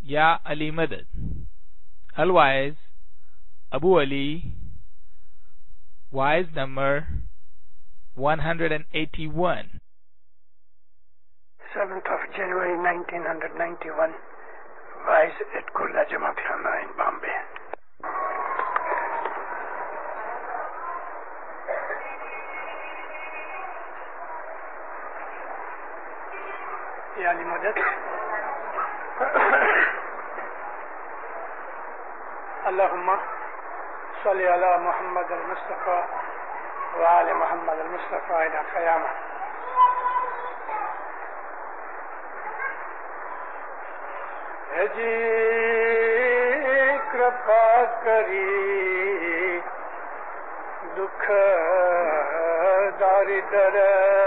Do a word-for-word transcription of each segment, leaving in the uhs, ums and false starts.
Ya Ali Madad. Otherwise, Abu Ali, wise number one hundred eighty-one. seventh of January nineteen ninety-one, wise at Kurla Jama Khana in Bombay. Ya Ali Madad. Allahumma salli ala Muhammad al-Mustafa wa ali Muhammad al-Mustafa ila qiyamah. Ji kripa kari dukh dari dar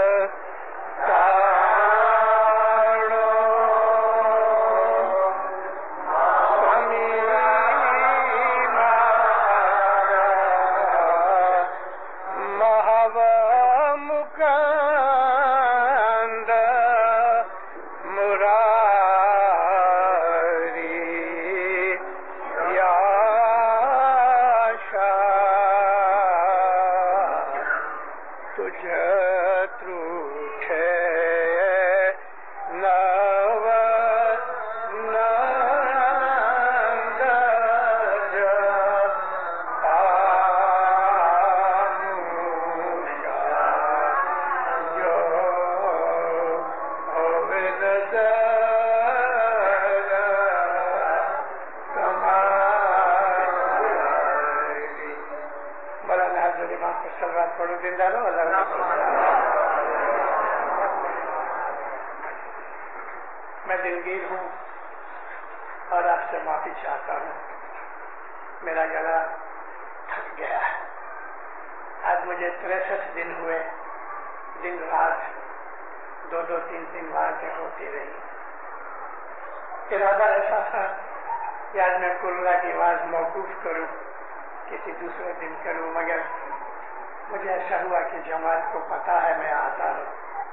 میں دلگیر ہوں اور آپ سے معافی چاہتا ہوں. میرا گلا تھک گیا ہے. آج مجھے تریسٹھ دن ہوئے دن رات دو دو تین تین بار کے ہوتی رہی. ارادہ ایسا تھا کہ آج میں کرلا کی آواز موقوف کروں, کسی دوسرے دن کروں, مگر مجھے ایسا ہوا کہ جماعت کو پتا ہے میں آتا ہوں.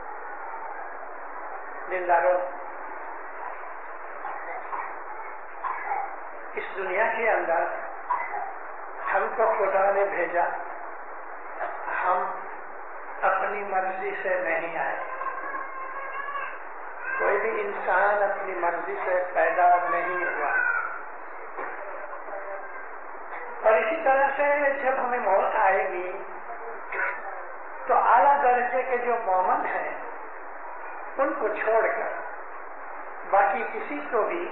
دلداروں, اس دنیا کے اندر ہم کو خدا نے بھیجا, ہم اپنی مرضی سے نہیں آئے. کوئی بھی انسان اپنی مرضی سے پیدا نہیں ہوا. اور اسی طرح سے جب ہمیں موت آئے گی تو اعلیٰ درجے کے جو مومن ہیں ان کو چھوڑ کر باقی کسی کو بھی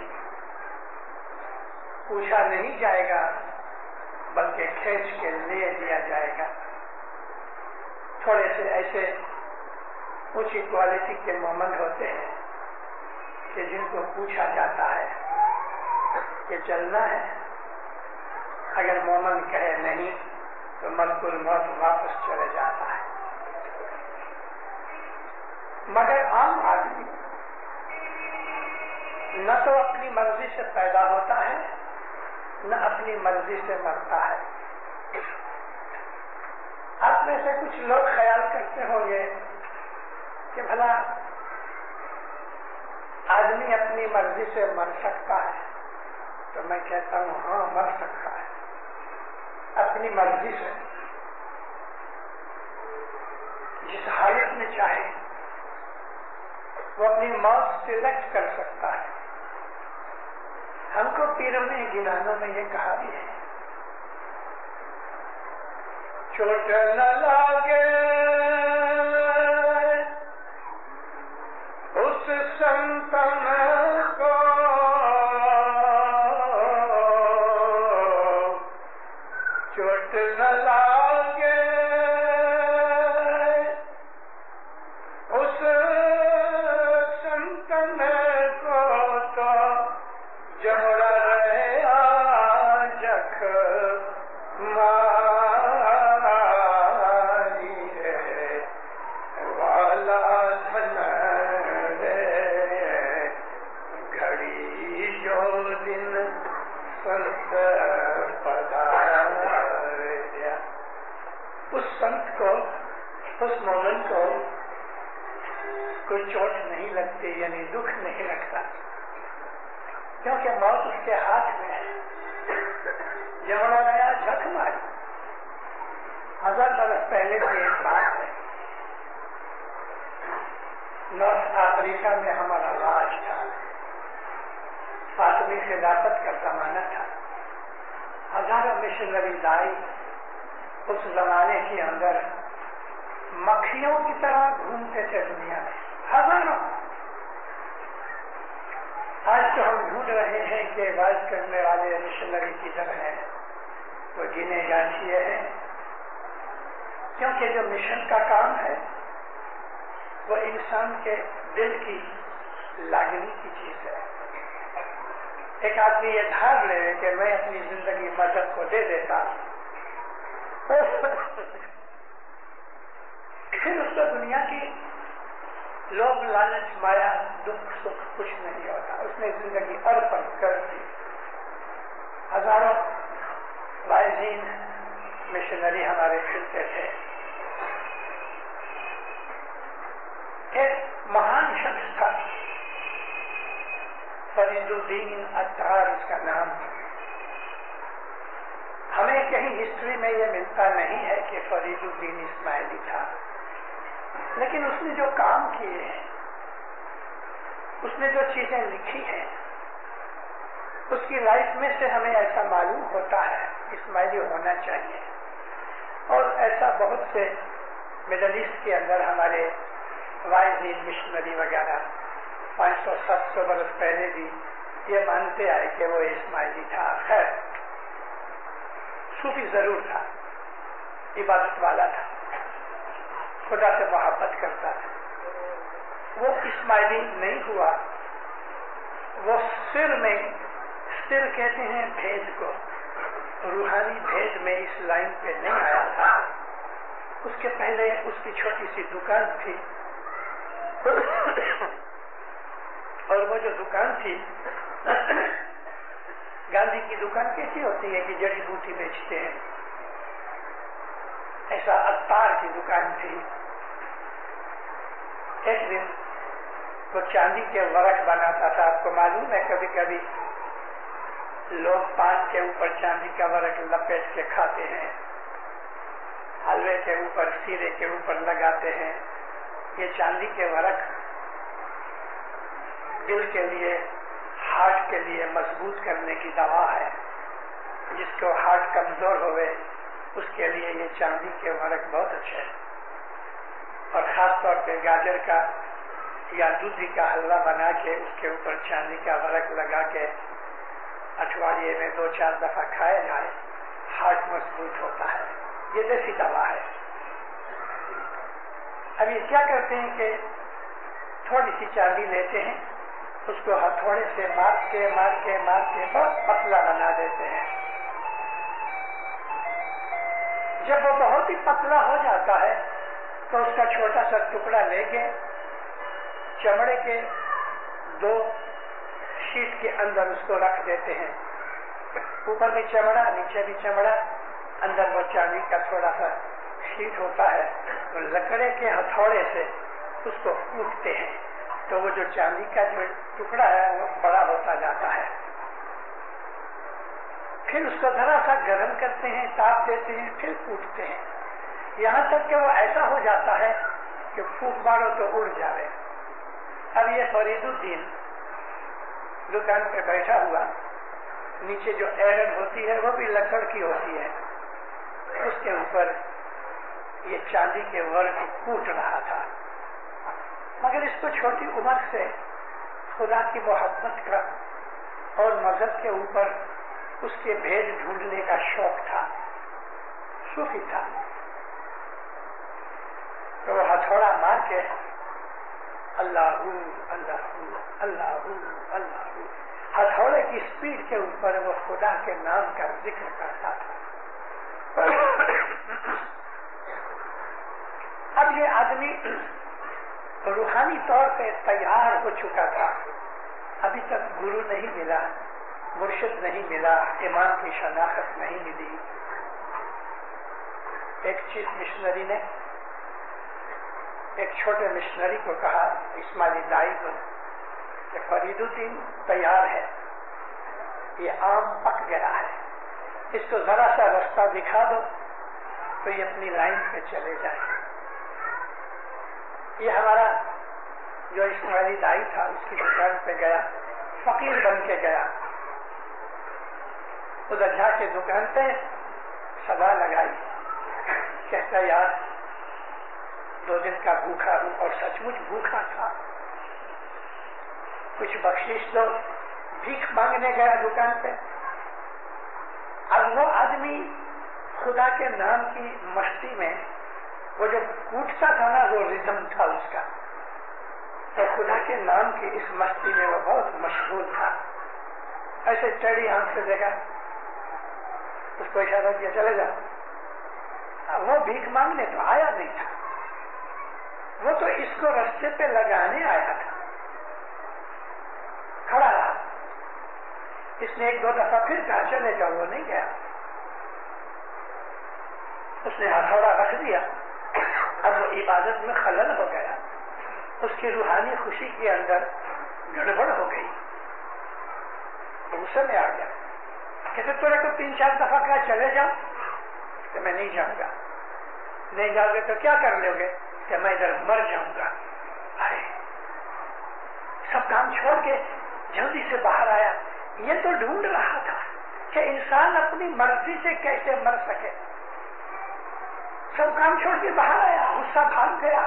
پوچھا نہیں جائے گا, بلکہ کھینچ کے لے لیا جائے گا. تھوڑے سے ایسے اونچی کوالٹی کے مومن ہوتے ہیں کہ جن کو پوچھا جاتا ہے کہ چلنا ہے, اگر مومن کہے نہیں تو ملک الموت واپس چلے جاتا ہے. مگر عام آدمی نہ تو اپنی مرضی سے پیدا ہوتا ہے نہ اپنی مرضی سے مرتا ہے. آپ میں سے کچھ لوگ خیال کرتے ہوں گے کہ بھلا آدمی اپنی مرضی سے مر سکتا ہے, تو میں کہتا ہوں ہاں مر سکتا ہے. اپنی مرضی سے جس حالت میں چاہے وہ اپنی موت سلیکٹ کر سکتا ہے. ہم کو پیروں نے گنانوں میں یہ کہا بھی ہے, چوٹ نہ لاگے اس سنتن کو, چوٹ نہ لاگے اس سنتن کو تو جمڑا رہے آجک ماری ہے والا دھن رے گھڑی جو دن سنت پدھاریا. اس سنت کو, اس مومن کو کوئی چوٹ نہیں لگتی, یعنی دکھ نہیں لگتا. کیونکہ موت اس کے ہاتھ میں ہے. جمڑا گیا جھک ماری. ہزار برس پہلے کی ایک بات ہے. نارتھ افریقہ میں ہمارا راج تھا. فاطمی خلافت کا زمانہ تھا. ہزاروں مشنری لائی. اس زمانے کے اندر مکھیوں کی طرح گھومتے تھے دنیا میں ہزاروں. آج تو ہم ڈھونڈ رہے ہیں کہ عبادت کرنے والے مشنری کدھر ہیں. تو جنہیں جانچیے ہیں، کیونکہ جو مشن کا کام ہے وہ انسان کے دل کی لاگنی کی چیز ہے. ایک آدمی یہ دھار لے کہ میں اپنی زندگی مذہب کو دے دیتا، پھر اس کو دنیا کی لوگ لالچ مایا دکھ سکھ کچھ نہیں ہوتا. اس نے زندگی ارپن کر دی. ہزاروں واعظین مشنری ہمارے پھرتے تھے. ایک مہان شخص تھا، فرید الدین عطار اس کا نام. ہمیں کہیں ہسٹری میں یہ ملتا نہیں ہے کہ فرید الدین اسماعیلی تھا، لیکن اس نے جو کام کیے ہیں، اس نے جو چیزیں لکھی ہیں، اس کی لائف میں سے ہمیں ایسا معلوم ہوتا ہے اسماعیلی ہونا چاہیے. اور ایسا بہت سے مڈل ایسٹ کے اندر ہمارے واعظین مشنری وغیرہ پانچ سو سات سو برس پہلے بھی یہ مانتے آئے کہ وہ اسماعیلی تھا. خیر، صوفی ضرور تھا، عبادت والا تھا، خدا سے محبت کرتا تھا. وہ اسماعیلی نہیں ہوا. وہ سر میں، سر کہتے ہیں بھید کو، روحانی بھید میں اس لائن پہ نہیں آیا تھا. اس کے پہلے اس کی چھوٹی سی دکان تھی، اور وہ جو دکان تھی گاندھی کی دکان کیسی ہوتی ہے کہ جڑی بوٹی بیچتے ہیں، ایسا عطار کی دکان تھی. ایک دن وہ چاندی کے ورق بناتا تھا. آپ کو معلوم ہے کبھی کبھی لوگ پان کے اوپر چاندی کا ورق لپیٹ کے کھاتے ہیں، حلوے کے اوپر، سیرے کے اوپر لگاتے ہیں. یہ چاندی کے ورق دل کے لیے، ہارٹ کے لیے مضبوط کرنے کی دوا ہے. جس کو ہارٹ کمزور ہوئے اس کے لیے یہ چاندی کے ورق بہت اچھے ہیں. اور خاص طور پہ گاجر کا یا دودھی کا حلوہ بنا کے اس کے اوپر چاندی کا ورق لگا کے اٹھواڑیے میں دو چار دفعہ کھایا جائے، ہارٹ مضبوط ہوتا ہے. یہ دیسی دوا ہے. اب یہ کیا کرتے ہیں کہ تھوڑی سی چاندی لیتے ہیں، اس کو ہتھوڑے سے مار کے مار کے مار کے بہت پتلا بنا دیتے ہیں. جب وہ بہت ہی پتلا ہو جاتا ہے تو اس کا چھوٹا سا ٹکڑا لے کے چمڑے کے دو شیٹ کے اندر اس کو رکھ دیتے ہیں. اوپر بھی چمڑا، نیچے بھی چمڑا، اندر وہ چاندی کا تھوڑا سا شیٹ ہوتا ہے. تو لکڑے کے ہتھوڑے سے اس کو کوٹتے ہیں تو وہ جو چاندی کا جو ٹکڑا ہے وہ بڑا ہوتا جاتا ہے. پھر اس کو ذرا سا گرم کرتے ہیں، تاپ دیتے ہیں، پھر کوٹتے ہیں، یہاں تک کہ وہ ایسا ہو جاتا ہے کہ پھونک مارو تو اڑ جائے. اب یہ فرید الدین دکان پہ بیٹھا ہوا، نیچے جو ایرن ہوتی ہے وہ بھی لکڑ کی ہوتی ہے، اس کے اوپر یہ چاندی کے ورق کوٹ رہا تھا. مگر اس کو چھوٹی عمر سے خدا کی محبت کا اور مذہب کے اوپر اس کے بھید ڈھونڈنے کا شوق تھا. صوفی تھا. تو وہ ہتھوڑا مار کے اللہ اللہ اللہ اللہ ہتھوڑے کی اسپیڈ کے اوپر وہ خدا کے نام کا ذکر کرتا تھا. اب یہ آدمی روحانی طور پہ تیار ہو چکا تھا. ابھی تک گرو نہیں ملا، مرشد نہیں ملا، امام کی شناخت نہیں ملی. ایک چیز مشنری نے ایک چھوٹے مشنری کو کہا، اسماعیلی دائی کو، کہ فرید الدین تیار ہے، یہ آم پک گیا ہے، اس کو ذرا سا راستہ دکھا دو تو یہ اپنی لائن پہ چلے جائے۔ یہ ہمارا جو اسماعیلی دائی تھا اس کی دکان پہ گیا، فقیر بن کے گیا، ادھر جا کے دکان پہ صدا لگائی، کہتا یار دو دن کا بھوکا ہوں اور سچ مچ بھوکا تھا، کچھ بخشش دو۔ بھیک مانگنے گیا دکان پہ۔ اب وہ آدمی خدا کے نام کی مستی میں وہ جو کوٹتا تھا نا، وہ رزم تھا اس کا، تو خدا کے نام کی اس مستی میں وہ بہت مشغول تھا۔ ایسے ٹیڑھی آنکھ سے دیکھا، اس کو اشارہ کیا چلے جاؤ۔ وہ بھیک مانگنے تو آیا نہیں تھا، وہ تو اس کو رستے پہ لگانے آیا تھا۔ کھڑا رہا، اس نے ایک دو دفعہ پھر کہا چلے جاؤ، وہ نہیں گیا۔ اس نے ہتھوڑا رکھ دیا، اب وہ عبادت میں خلل ہو گیا، اس کی روحانی خوشی کے اندر گڑبڑ ہو گئی، غصے میں آ گیا۔ کہتے تو کو تین چار دفعہ کہا چلے جاؤ، کہ میں نہیں جاؤں گا۔ نہیں جاؤ گے تو کیا کر لو گے؟ کہ میں ادھر مر جاؤں گا۔ ارے سب کام چھوڑ کے جلدی سے باہر آیا، یہ تو ڈھونڈ رہا تھا کہ انسان اپنی مرضی سے کیسے مر سکے۔ سب کام چھوڑ کے باہر آیا، غصہ بھاگ گیا۔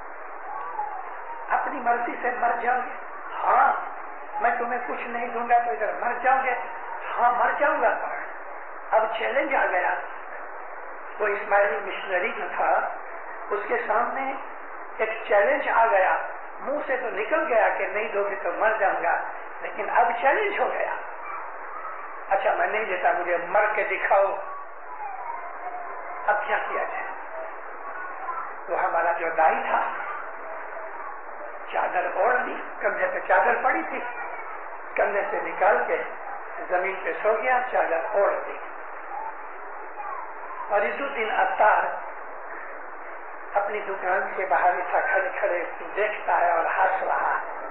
اپنی مرضی سے مر جاؤ گے؟ ہاں میں تمہیں کچھ نہیں دوں گا تو ادھر مر جاؤ گے؟ ہاں مر جاؤں گا۔ اب چیلنج آ گیا، وہ اسماعیلی مشنری جو تھا اس کے سامنے ایک چیلنج آ گیا، منہ سے تو نکل گیا کہ نہیں دو گے تو مر جاؤں گا، لیکن اب چیلنج ہو گیا۔ اچھا میں نہیں دیتا، مجھے مر کے دکھاؤ۔ اب کیا کیا جائے؟ وہ ہمارا جو دائی تھا چادر اوڑھ لی، کندھے پہ چادر پڑی تھی، کندھے سے نکال کے زمین پہ سو گیا، چادر اوڑھ دی۔ اور عزالدین عطار اپنی دکان کے باہر ایسا کھڑے کھڑے دیکھتا ہے اور ہنس رہا ہے۔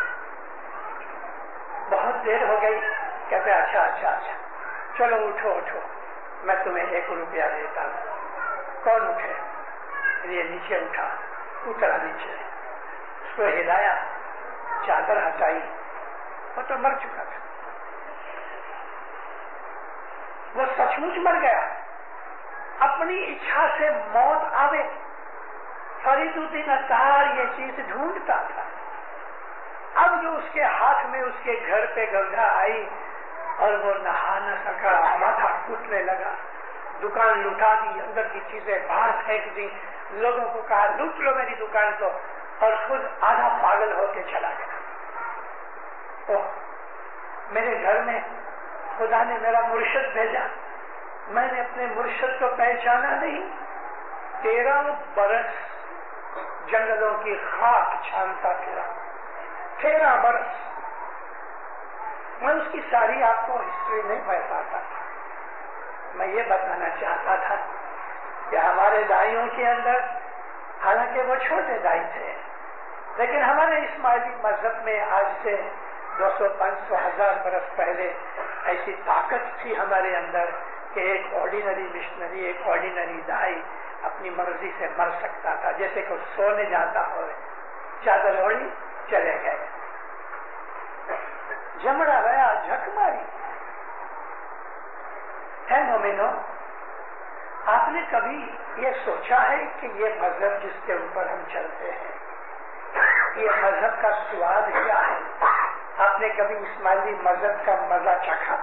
بہت دیر ہو گئی، کہتے اچھا اچھا اچھا چلو اٹھو اٹھو، میں تمہیں ایک روپیہ دیتا ہوں۔ کون اٹھے؟ یہ نیچے اٹھا، اترا نیچے، اس کو ہلایا، چادر ہٹائی، وہ تو مر چکا تھا، وہ سچ مچ مر گیا۔ اپنی اچھا سے موت آوے، فرید الدین عطار یہ چیز ڈھونڈتا تھا۔ اب جو اس کے ہاتھ میں اس کے گھر پہ گنگا آئی اور وہ نہا نہ سکا، ماتھا ٹوٹنے لگا، دکان لوٹا دی، اندر کی چیزیں باہر پھینک دی، لوگوں کو کہا لوٹ لو میری دکان کو، اور خود آدھا پاگل ہو کے چلا گیا۔ اوہ میرے گھر میں خدا نے میرا مرشد بھیجا، میں نے اپنے مرشد کو پہچانا نہیں، تیرہ برس جنگلوں کی خاک چھانتا پھرا، تیرہ برس میں اس کی ساری آپ کو ہسٹری نہیں بتاتا تھا۔ میں یہ بتانا چاہتا تھا کہ ہمارے دائیوں کے اندر، حالانکہ وہ چھوٹے دائی تھے، لیکن ہمارے اسماعیلی مذہب میں آج سے دو سو پانچ سو ہزار برس پہلے ایسی طاقت تھی ہمارے اندر کہ ایک آرڈینری مشنری، ایک آرڈینری دائی اپنی مرضی سے مر سکتا تھا، جیسے کہ سونے جاتا ہو، چادر اوڑھی چلے گئے، جمڑا گیا، جھک ماری۔ ہے مومنو، آپ نے کبھی یہ سوچا ہے کہ یہ مذہب جس کے اوپر ہم چلتے ہیں، یہ مذہب کا سواد کیا ہے؟ آپ نے کبھی اسماعیلی مذہب کا مزہ چکھا؟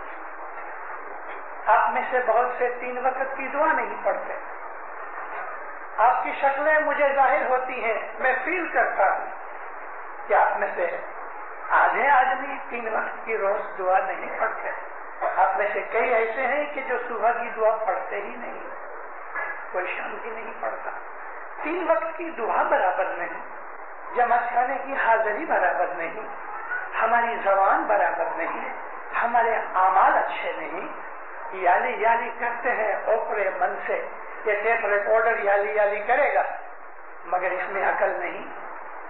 آپ میں سے بہت سے تین وقت کی دعا نہیں پڑھتے، آپ کی شکلیں مجھے ظاہر ہوتی ہیں، میں فیل کرتا ہوں کہ آپ میں سے آدھے آدمی تین وقت کی روز دعا نہیں پڑھتے، آپ میں سے کئی ایسے ہیں کہ جو صبح کی دعا پڑھتے ہی نہیں، کوئی شام کی نہیں پڑھتا۔ تین وقت کی دعا برابر نہیں، جماعت خانے کی حاضری برابر نہیں، ہماری زبان برابر نہیں، ہمارے اعمال اچھے نہیں، یالی یالی کرتے ہیں اوپرے من سے، یہ ٹیپ ریکارڈر یالی یالی کرے گا مگر اس میں عقل نہیں،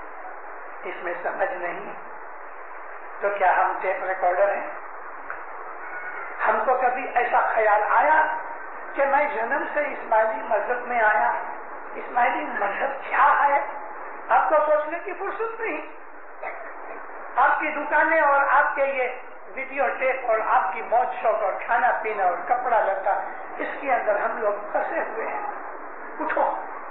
اس میں سمجھ نہیں، تو کیا ہم ٹیپ ریکارڈر ہیں؟ کبھی ایسا خیال آیا کہ میں جنم سے اسماعیلی مذہب میں آیا، اسماعیلی مذہب کیا ہے؟ آپ کو سوچنے کی فرصت نہیں. آپ کی دکانیں اور آپ کے یہ ویڈیو ٹیپ اور آپ کی موج شوق اور کھانا پینا اور کپڑا لتا، اس کے اندر ہم لوگ پھنسے ہوئے ہیں. اٹھو،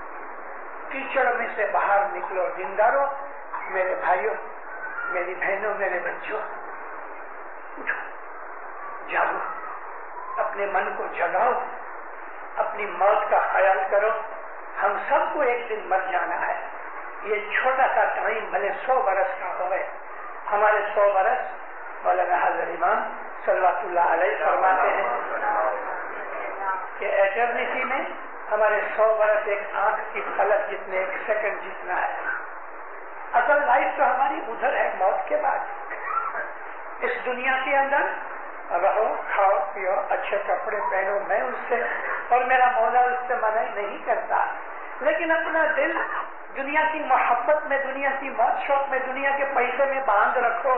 کیچڑ میں سے باہر نکلو دیندارو، میرے بھائیوں، میری بہنوں، میرے بچوں، اٹھو، جاگو، اپنے من کو جگاؤ، اپنی موت کا خیال کرو. ہم سب کو ایک دن مر جانا ہے. یہ چھوٹا سا ٹائم بھلے سو برس کا ہوئے، ہمارے سو برس مولانا حضرت امام صلوات اللہ علیہ فرماتے ہیں کہ ایٹرنیٹی میں ہمارے سو برس ایک آنکھ کی پلک جتنے، ایک سیکنڈ جتنا ہے. اصل لائف تو ہماری ادھر ہے موت کے بعد. اس دنیا کے اندر رہو، کھاؤ پیو، اچھے کپڑے پہنو، میں اس سے اور میرا مولا اس سے منع نہیں کرتا، لیکن اپنا دل دنیا کی محبت میں، دنیا کی موت شوق میں، دنیا کے پیسے میں باندھ رکھو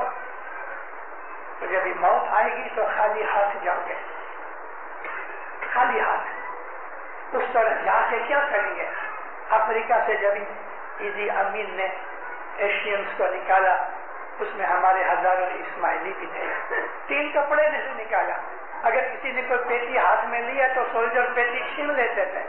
تو جب موت آئے گی تو خالی ہاتھ جاؤ گے. خالی ہاتھ اس طرح جا کے کیا کریں گے؟ افریقہ سے جب ایدی امین نے ایشینز کو نکالا، اس میں ہمارے ہزاروں اسماعیلی بھی تھے. تین کپڑے میں سے نکالا. اگر کسی نے کوئی پیٹی ہاتھ میں لیا تو سولجر پیٹی چھین لیتے تھے.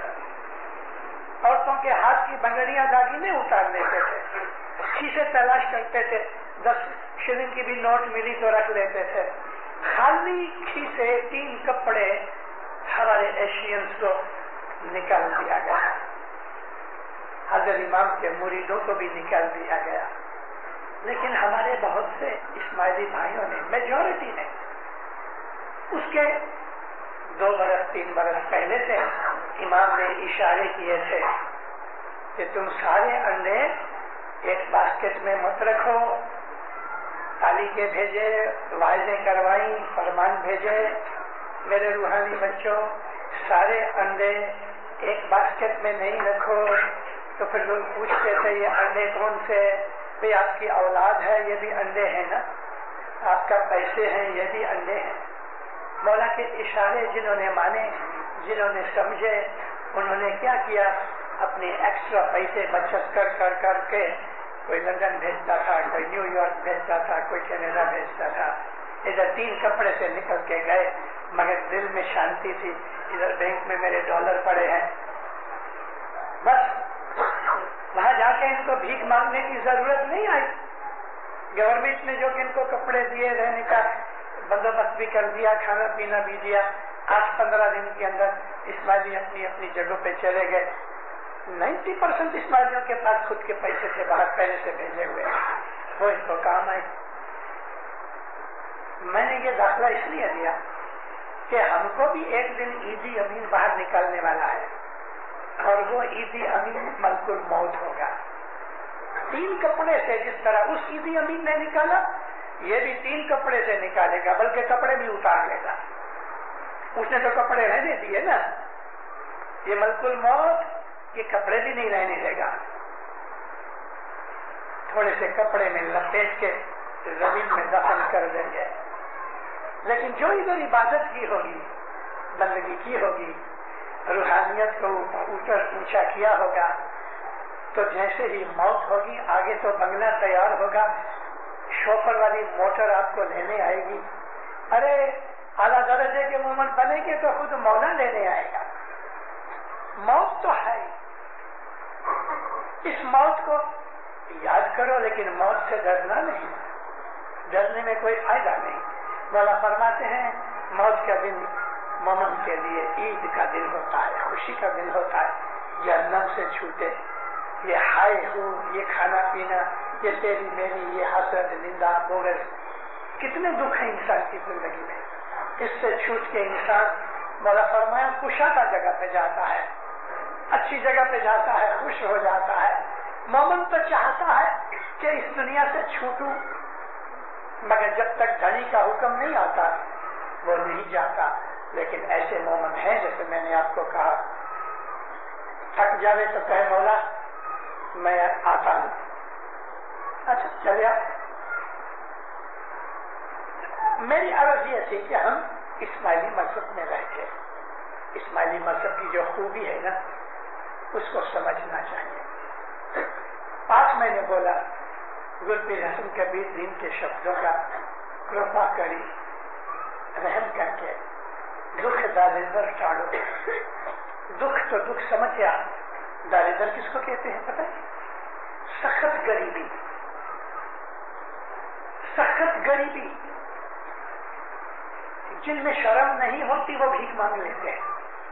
عورتوں کے ہاتھ کی بنگڑیاں داغینے اتار لیتے تھے. شیشے تلاش کرتے تھے، دس شلنگ کی بھی نوٹ ملی تو رکھ لیتے تھے. خالی کھیسے تین کپڑے ہمارے ایشینز کو نکال دیا گیا. حضرت امام کے مریدوں کو بھی نکال دیا گیا. لیکن ہمارے بہت سے اسماعیلی بھائیوں نے، میجورٹی نے، اس کے دو برس تین برس پہلے سے امام نے اشارے کیے تھے کہ تم سارے انڈے ایک باسکٹ میں مت رکھو. تالی کے بھیجے، وعظیں کروائیں، فرمان بھیجے. میرے روحانی بچوں، سارے انڈے ایک باسکٹ میں نہیں رکھو. تو پھر لوگ پوچھتے تھے یہ انڈے کون سے؟ بھئی آپ کی اولاد ہے، یہ بھی انڈے ہیں نا. آپ کا پیسے ہیں، یہ بھی انڈے ہیں. مولا کے اشارے جنہوں نے مانے، جنہوں نے سمجھے، انہوں نے کیا کیا؟ اپنے ایکسٹرا پیسے بچت کر کر کر کے کوئی لندن بھیجتا تھا، کوئی نیو یارک بھیجتا تھا، کوئی کینیڈا بھیجتا تھا. ادھر تین کپڑے سے نکل کے گئے، مگر دل میں شانتی تھی. ادھر بینک میں میرے ڈالر پڑے ہیں. بس وہاں جا کے ان کو بھیک مانگنے کی ضرورت نہیں آئی. گورنمنٹ نے جو کہ ان کو کپڑے دیے، رہنے کا بندوبست بھی کر دیا، کھانا پینا بھی دیا. آٹھ پندرہ دن کے اندر اسماعیلی اپنی اپنی جگہوں پہ چلے گئے. نائنٹی پرسینٹ اسماعیلیوں کے پاس خود کے پیسے تھے، باہر پہلے سے بھیجے ہوئے، وہ ان کو کام آئے. میں نے یہ داخلہ اس لیے دیا کہ ہم کو بھی ایک دن ایدی امین باہر نکالنے والا ہے، اور وہ ایدی امین ملک الموت ہوگا. تین کپڑے سے جس طرح اس ایدی امین نے نکالا، یہ بھی تین کپڑے سے نکالے گا، بلکہ کپڑے بھی اتار لے گا. اس نے تو کپڑے رہنے دیے نا. یہ ملک الموت یہ کپڑے بھی نہیں رہنے دے گا. تھوڑے سے کپڑے میں لپیٹ کے زمین میں دفن کر دیں گے. لیکن جو ادھر عبادت کی ہوگی، بندگی کی ہوگی، روحانیت کو اوپر اونچا کیا ہوگا، تو جیسے ہی موت ہوگی آگے تو بنگلہ تیار ہوگا، شوفر والی موٹر آپ کو لینے آئے گی. ارے اعلیٰ درجے کے مومن بنے گے تو خود مولا لینے آئے گا. موت تو ہے. اس موت کو یاد کرو، لیکن موت سے ڈرنا نہیں. ڈرنے میں کوئی فائدہ نہیں. مولا فرماتے ہیں موت کا دن مومن کے لیے عید کا دن ہوتا ہے، خوشی کا دن ہوتا ہے. جہنم سے چھوٹے، یہ ہائے ہو، یہ کھانا پینا، یہ تیری میری، یہ حسد، نندا، بغض، کتنے دکھ ہیں انسان کی زندگی میں. اس سے چھوٹ کے انسان مولا فرمایا کشادہ جگہ پہ جاتا ہے، اچھی جگہ پہ جاتا ہے، خوش ہو جاتا ہے. مومن تو چاہتا ہے کہ اس دنیا سے چھوٹوں، مگر جب تک دھنی کا حکم نہیں آتا وہ نہیں جاتا. لیکن ایسے مومن ہیں جیسے میں نے آپ کو کہا، تھک جاوے تو کہے مولا میں آتا ہوں. اچھا چلے آپ. میری عرض یہ تھی کہ ہم اسماعیلی مذہب میں رہ کے اسماعیلی مذہب کی جو خوبی ہے نا اس کو سمجھنا چاہیے. آج میں نے بولا گل پیر حسن کبیر دین کے شبدوں کا کرپا کری رحم کر کے دکھ داریدر ٹاڑو. دکھ تو دکھ سمجھیا، داریدر کس کو کہتے ہیں پتہ ہے؟ سخت غریبی. سخت غریبی جن میں شرم نہیں ہوتی وہ بھیک مانگ لیتے ہیں،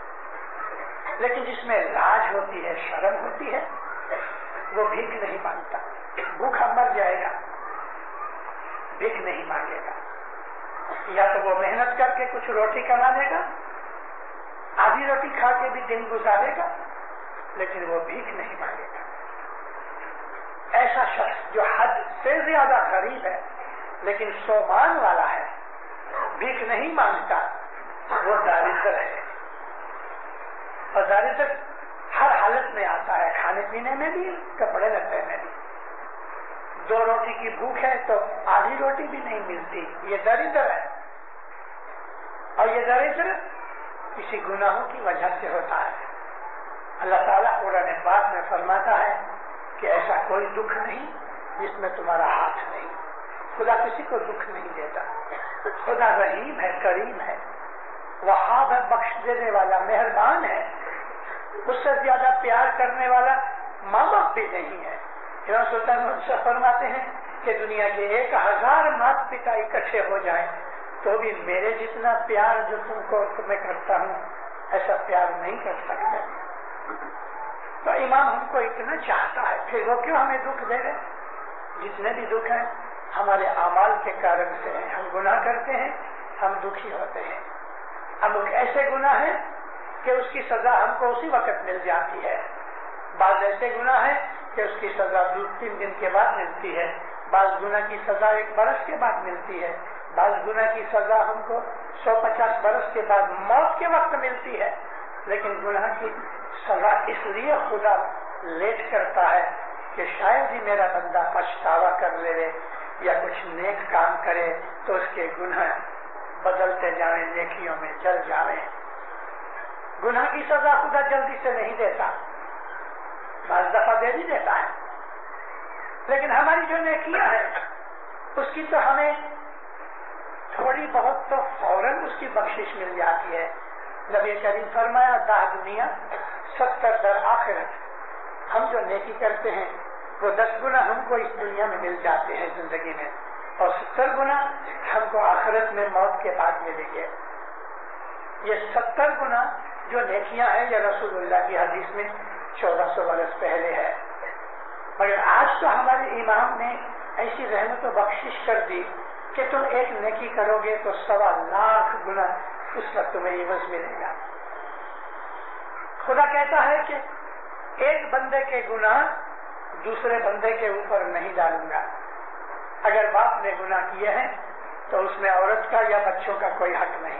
لیکن جس میں لاج ہوتی ہے شرم ہوتی ہے وہ بھیک نہیں مانگتا. بھوکا مر جائے گا بھیک نہیں مانگے گا. یا تو وہ محنت کر کے کچھ روٹی کما لے گا، آدھی روٹی کھا کے بھی دن گزارے گا، لیکن وہ بھیک نہیں مانگے گا. ایسا شخص جو حد سے زیادہ غریب ہے لیکن سومان والا ہے، بھیک نہیں مانگتا، وہ داریدر ہے. اور داریدر ہر حالت میں آتا ہے، کھانے پینے میں بھی، کپڑے لتے میں بھی. دو روٹی کی بھوک ہے تو آدھی روٹی بھی نہیں ملتی، یہ داریدر ہے. اور یہ داریدر کسی گناہوں کی وجہ سے ہوتا ہے. اللہ تعالیٰ قرآن پاک میں فرماتا ہے کہ ایسا کوئی دکھ نہیں جس میں تمہارا ہاتھ نہیں. خدا کسی کو دکھ نہیں دیتا. خدا رحیم ہے، کریم ہے، وہاب ہے، بخش دینے والا، مہربان ہے. اس سے زیادہ پیار کرنے والا ماں باپ بھی نہیں ہے. امام سلطان محمد فرماتے ہیں کہ دنیا کے ایک ہزار مات پتا اکٹھے ہو جائیں تو بھی میرے جتنا پیار جو تم کو میں کرتا ہوں ایسا پیار نہیں کر سکتا. تو امام ہم کو اتنا چاہتا ہے، پھر وہ کیوں ہمیں دکھ دے رہے؟ جتنے بھی دکھ ہیں ہمارے اعمال کے کارن سے ہیں. ہم گناہ کرتے ہیں، ہم دکھی ہوتے ہیں. ہم ایسے گناہ ہیں کہ اس کی سزا ہم کو اسی وقت مل جاتی ہے. بعض ایسے گناہ ہیں کہ اس کی سزا دو تین دن کے بعد ملتی ہے. بعض گناہ کی سزا ایک برس کے بعد ملتی ہے. بعض گناہ کی سزا ہم کو سو پچاس برس کے بعد موت کے وقت ملتی ہے. لیکن گناہ کی سزا اس لیے خدا لیٹ کرتا ہے کہ شاید ہی میرا بندہ پچھتاوا کر لے یا کچھ نیک کام کرے تو اس کے گناہ بدلتے جائیں، نیکیوں میں جل جائیں. گناہ کی سزا خدا جلدی سے نہیں دیتا، بعض دفعہ دے بھی دیتا ہے. لیکن ہماری جو نیکیاں ہیں اس کی تو ہمیں تھوڑی بہت تو فوراً اس کی بخشش مل جاتی ہے. نبی کریم فرمایا دہ دنیا ستر در آخرت. ہم جو نیکی کرتے ہیں وہ دس گنا ہم کو اس دنیا میں مل جاتے ہیں زندگی میں، اور ستر گنا ہم کو آخرت میں موت کے بعد ملیں گے. یہ ستر گنا جو نیکیاں ہیں یہ رسول اللہ کی حدیث میں چودہ سو برس پہلے ہے. مگر آج تو ہمارے امام نے ایسی رحمت و بخشش کر دی کہ تم ایک نیکی کرو گے تو سوا لاکھ گنا اس وقت تمہیں عوض ملے گا. خدا کہتا ہے کہ ایک بندے کے گناہ دوسرے بندے کے اوپر نہیں ڈالوں گا. اگر باپ نے گناہ کیے ہیں تو اس میں عورت کا یا بچوں کا کوئی حق نہیں،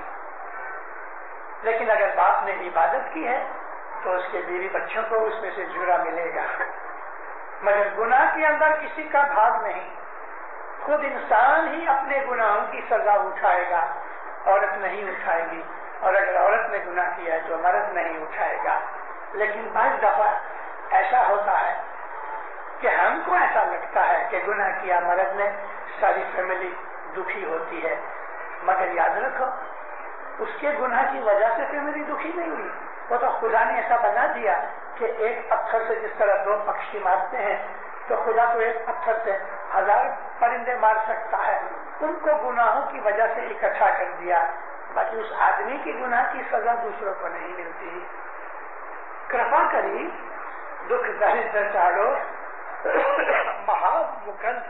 لیکن اگر باپ نے عبادت کی ہے تو اس کے بیوی بچوں کو اس میں سے جرا ملے گا. مگر گناہ کے اندر کسی کا بھاگ نہیں. خود انسان ہی اپنے گناہوں کی سزا اٹھائے گا، عورت نہیں اٹھائے گی. اور اگر عورت نے گناہ کیا ہے تو مرد نہیں اٹھائے گا. لیکن بعض دفعہ ایسا ہوتا ہے کہ ہم کو ایسا لگتا ہے کہ گناہ کیا مرد نے، ساری فیملی دکھی ہوتی ہے. مگر یاد رکھو اس کے گناہ کی وجہ سے فیملی دکھی نہیں ہوئی. وہ تو خدا نے ایسا بنا دیا کہ ایک پتھر سے جس طرح دو پکشی مارتے ہیں تو خدا تو ایک پتھر سے ہزار پرندے مار سکتا ہے. ان کو گناہوں کی وجہ سے اکٹھا کر دیا، باقی اس آدمی کی گناہ کی سزا دوسروں کو نہیں ملتی. کرپا کری دکھ دہر چاڑو مہا مکند،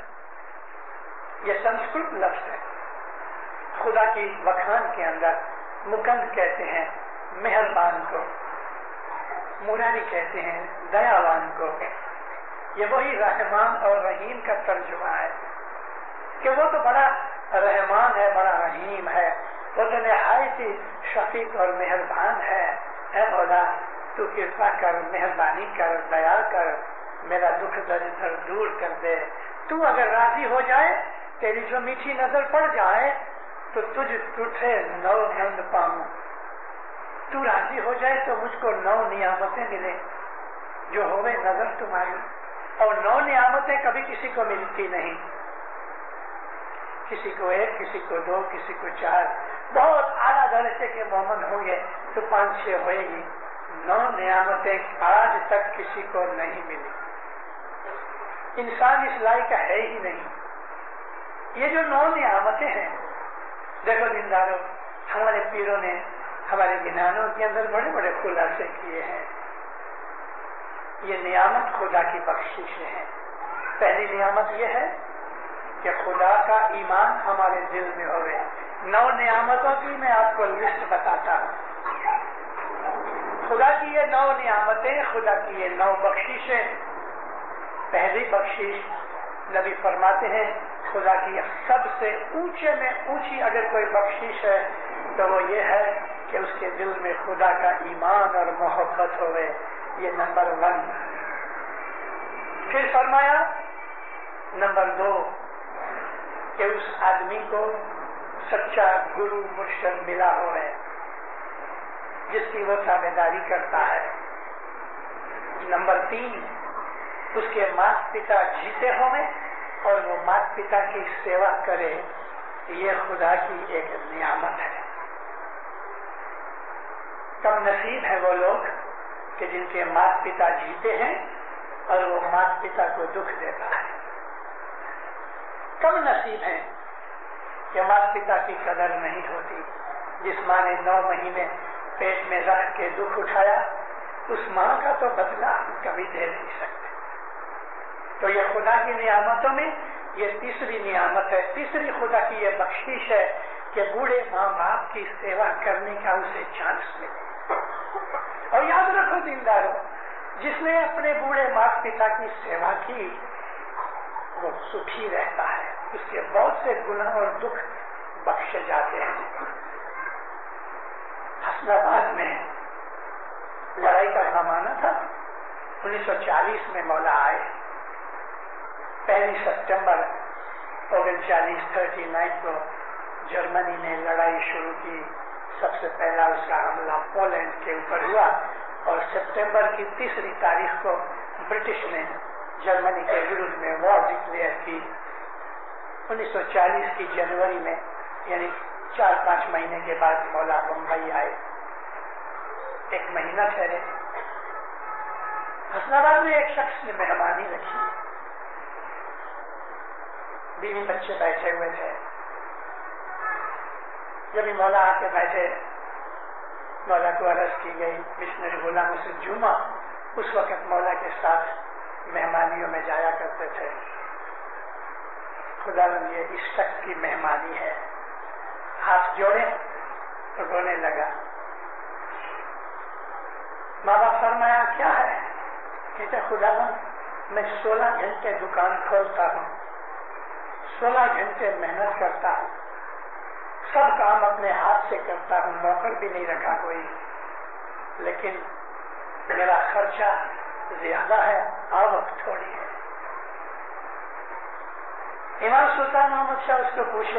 یہ سنسکرت لفظ ہے. خدا کی بخان کے اندر مکند کہتے ہیں مہربان کو، مراری کہتے ہیں دیاوان کو. یہ وہی رحمان اور رحیم کا ترجمہ ہے کہ وہ تو بڑا رحمان ہے، بڑا رحیم ہے، وہ تو نہایت ہی شفیق اور مہربان ہے. اے مولا تو کرپا کر، مہربانی کر، دیا کر، میرا دکھ درد دور کر دے. تو اگر راضی ہو جائے، تیری جو میٹھی نظر پڑ جائے تو تجھ تجھے نو نند پاؤں، تو راضی ہو جائے تو مجھ کو نو نعمتیں ملے جو ہوئے نظر تمہاری، اور نو نعمتیں کبھی کسی کو ملتی نہیں، کسی کو ایک، کسی کو دو، کسی کو چار، بہت اعلیٰ درجے کے مومن ہوں گے تو پانچ چھ ہوئے گی، نو نعمتیں آج تک کسی کو نہیں ملی، انسان اس لائق کا ہے ہی نہیں۔ یہ جو نو نعمتیں ہیں، دیکھو دینداروں، ہمارے پیروں نے ہمارے گنانوں کے اندر بڑے بڑے خلاصے کیے ہیں۔ یہ نعمت خدا کی بخشش ہے۔ پہلی نعمت یہ ہے کہ خدا کا ایمان ہمارے دل میں ہوئے۔ نو نعمتوں کی میں آپ کو لسٹ بتاتا ہوں۔ خدا کی یہ نو نعمتیں، خدا کی یہ نو بخششیں۔ پہلی بخشش نبی فرماتے ہیں خدا کی سب سے اونچے میں اونچی اگر کوئی بخشش ہے تو وہ یہ ہے کہ اس کے دل میں خدا کا ایمان اور محبت ہوئے، یہ نمبر ون۔ پھر فرمایا نمبر دو کہ اس آدمی کو سچا گرو مرشد ملا ہوئے جس کی وہ تابع داری کرتا ہے۔ نمبر تین، اس کے مات پتا جیتے ہوئے اور وہ مات پتا کی سیوا کرے، یہ خدا کی ایک نعمت ہے۔ کم نصیب ہے وہ لوگ کہ جن کے مات پتا جیتے ہیں اور وہ مات پتا کو دکھ دیتا ہے۔ کم نصیب ہے کہ مات پتا کی قدر نہیں ہوتی۔ جس ماں نے نو مہینے پیٹ میں رکھ کے دکھ اٹھایا، اس ماں کا تو بدلہ ہم کبھی دے نہیں سکتے۔ تو یہ خدا کی نعمتوں میں یہ تیسری نعمت ہے، تیسری خدا کی یہ بخشش ہے کہ بوڑھے ماں باپ کی سیوا کرنے کا اسے چانس ملے۔ اور یاد رکھو دینداروں، جس نے اپنے بوڑھے ماں پتا کی سیوا کی وہ سکھی رہتا ہے، اس کے بہت سے گناہ اور دکھ بخشے جاتے ہیں۔ حسن آباد میں لڑائی کا زمانہ تھا، انیس سو چالیس میں مولا آئے۔ پہلی ستمبر انچالیس تھرٹی نائن کو جرمنی نے لڑائی شروع کی۔ سب سے پہلا اس کا حملہ پولینڈ کے اوپر ہوا اور ستمبر کی تیسری تاریخ کو برٹش نے جرمنی کے ورودھ میں وار ڈکلیئر کی۔ انیس سو چالیس کی جنوری میں یعنی چار پانچ مہینے کے بعد مولا بمبئی آئے، ایک مہینہ ٹھہرے۔ حسن آباد میں ایک شخص نے مہمانی رکھی، بیوی بچے بیٹھے ہوئے تھے۔ جب مولا آ کے بیٹھے، مولا کو عرض کی گئی، مشنری غلام حسین جمعہ اس وقت مولا کے ساتھ مہمانیوں میں جایا کرتے تھے۔ خدا نے یہ اس شخص کی مہمانی ہے، ہاتھ جوڑے تو رونے لگا۔ ماں باپ فرمایا کیا ہے؟ کہتے خدا میں سولہ گھنٹے دکان کھولتا ہوں، سولہ گھنٹے محنت کرتا ہوں، سب کام اپنے ہاتھ سے کرتا ہوں، نوکر بھی نہیں رکھا کوئی، لیکن میرا خرچہ زیادہ ہے، آوک تھوڑی ہے۔ امام سلطان محمد شاہ اس کو پوچھے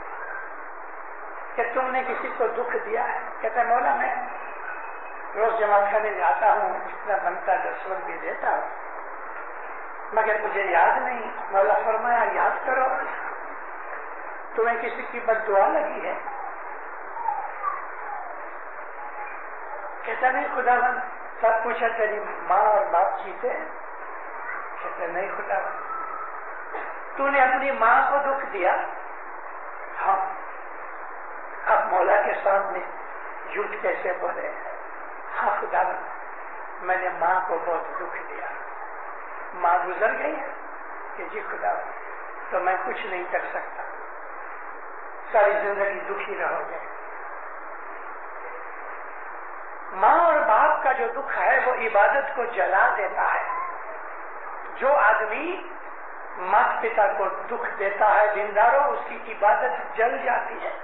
کہ تم نے کسی کو دکھ دیا ہے؟ کہتا ہے مولا میں روز جماعت خانے جاتا ہوں، جتنا بنتا دسوت بھی دیتا ہوں، مگر مجھے یاد نہیں۔ مولا فرمایا یاد کرو، تمہیں کسی کی بد دعا لگی ہے؟ کہتا نہیں خدا بند۔ سب پوچھا تیری ماں اور باپ جیتے ہیں؟ کہتا نہیں خدا بند۔ تو نے اپنی ماں کو دکھ دیا؟ ہاں۔ اب مولا کے سامنے جھوٹ کیسے بولے؟ ہاں خدا بند، میں نے ماں کو بہت دکھ دیا۔ ماں گزر گئی ہے کہ جی خدا بند، تو میں کچھ نہیں کر سکتا، ساری زندگی دکھی رہو گے۔ ماں اور باپ کا جو دکھ ہے وہ عبادت کو جلا دیتا ہے۔ جو آدمی مات پتا کو دکھ دیتا ہے دینداروں، اس کی عبادت جل جاتی ہے۔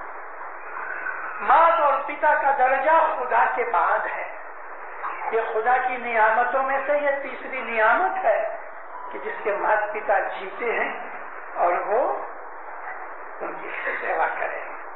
مات اور پتا کا درجہ خدا کے بعد ہے۔ یہ خدا کی نعمتوں میں سے یہ تیسری نعمت ہے کہ جس کے مات پتا جیتے ہیں اور وہ ان کی سیوا کریں۔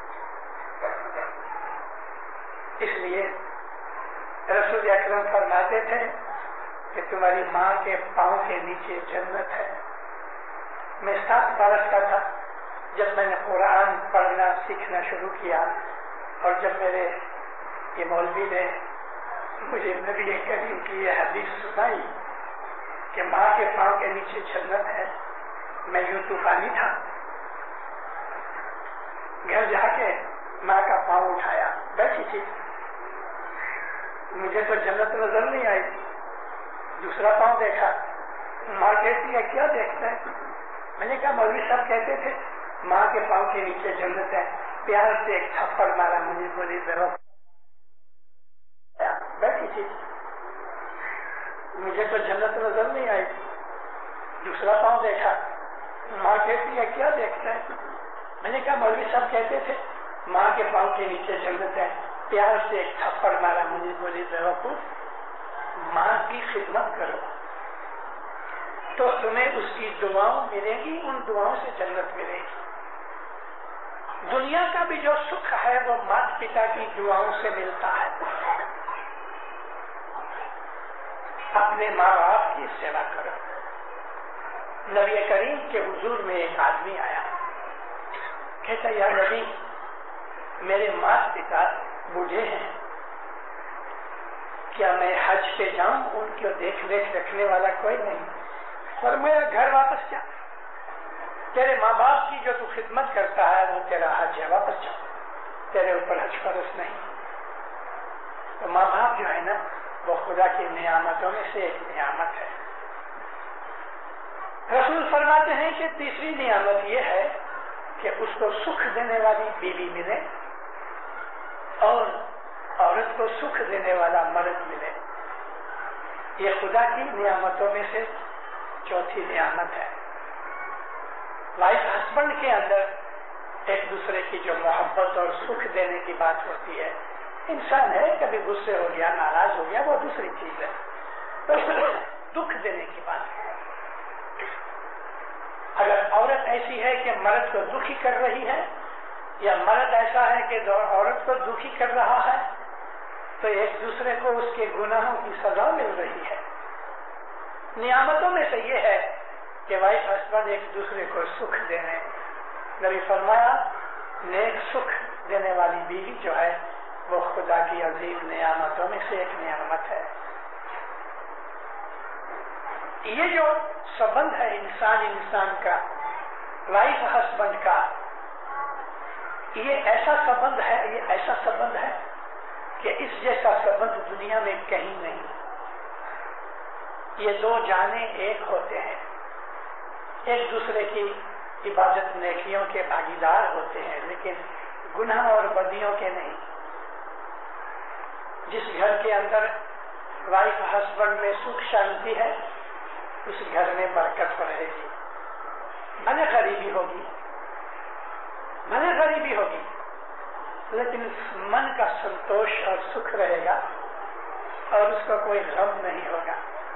اس لیے رسول اکرم فرماتے تھے کہ تمہاری ماں کے پاؤں کے نیچے جنت ہے. میں سات برس کا تھا جب میں نے قرآن پڑھنا سیکھنا شروع کیا، اور جب میرے یہ مولوی نے مجھے نبی کریم کی یہ حدیث سنائی کہ ماں کے پاؤں کے نیچے جنت ہے، میں یوں طوفانی تھا. گھر جا کے ماں کا پاؤں اٹھایا، بیٹھی تھی، مجھے تو جنت نظر نہیں آئی. دوسرا پاؤں دیکھا، ماں کہتی ہے کیا دیکھتا ہے؟ میں نے کہا مولوی صاحب کہتے تھے ماں کے پاؤں کے نیچے جنت ہے. پیار سے ایک تھپڑ مارا مجھے، بولی ذرا بیٹھی تھی، مجھے تو جنت نظر نہیں آئی. دوسرا پاؤں دیکھا، ماں کہتی ہے کیا دیکھتا ہے؟ میں نے کہا مولوی صاحب کہتے تھے ماں کے پاؤں کے نیچے جنت ہے. پیار سے ایک تھپڑ مارا مجھے، بولی ذرا ماں کی خدمت کرو تو تمہیں اس کی دعاؤں ملے گی، ان دعاؤں سے جنت ملے گی. دنیا کا بھی جو سکھ ہے وہ مات پتا کی دعاؤں سے ملتا ہے. اپنے ماں باپ کی سیوا کرو. نبی کریم کے حضور میں ایک آدمی آیا، کہتا یا نبی میرے مات پتا بوڑھے ہیں، کیا میں حج پہ جاؤں؟ ان کو دیکھ ریکھ رکھنے والا کوئی نہیں. فرمایا گھر واپس جا، تیرے ماں باپ کی جو تو خدمت کرتا ہے وہ تیرا حج ہے، واپس جا، تیرے اوپر حج فرض نہیں. تو ماں باپ جو ہے نا وہ خدا کی نعمتوں میں سے ایک نعمت ہے. رسول فرماتے ہیں کہ تیسری نعمت یہ ہے کہ اس کو سکھ دینے والی بیوی ملے اور عورت کو سکھ دینے والا مرد ملے. یہ خدا کی نعمتوں میں سے چوتھی نعمت ہے. وائف ہسبینڈ کے اندر ایک دوسرے کی جو محبت اور سکھ دینے کی بات ہوتی ہے، انسان ہے کبھی غصے ہو گیا، ناراض ہو گیا، وہ دوسری چیز ہے. دکھ دینے کی بات ہے. اگر عورت ایسی ہے کہ مرد کو دکھی کر رہی ہے، یا مرد ایسا ہے کہ عورت کو دکھی کر رہا ہے، تو ایک دوسرے کو اس کے گناہوں کی سزا مل رہی ہے. نعمتوں میں سے یہ ہے کہ وائف ہسبینڈ ایک دوسرے کو سکھ دینے. نبی فرمایا نیک سکھ دینے والی بیوی جو ہے وہ خدا کی عظیم نعمتوں میں سے ایک نعمت ہے. یہ جو سبند ہے انسان انسان کا، وائف ہسبینڈ کا، یہ ایسا سبند ہے یہ ایسا سبند ہے کہ اس جیسا سبند دنیا میں کہیں نہیں. یہ دو جانیں ایک ہوتے ہیں، ایک دوسرے کی عبادت نیکیوں کے بھاگیدار ہوتے ہیں، لیکن گناہ اور بدیوں کے نہیں. جس گھر کے اندر وائف ہسبینڈ میں سکھ شانتی ہے اس گھر میں برکت رہے گی. بھلے غریبی ہوگی بھلے غریبی ہوگی لیکن من کا سنتوش اور سکھ رہے گا اور اس کو کوئی غم نہیں ہوگا.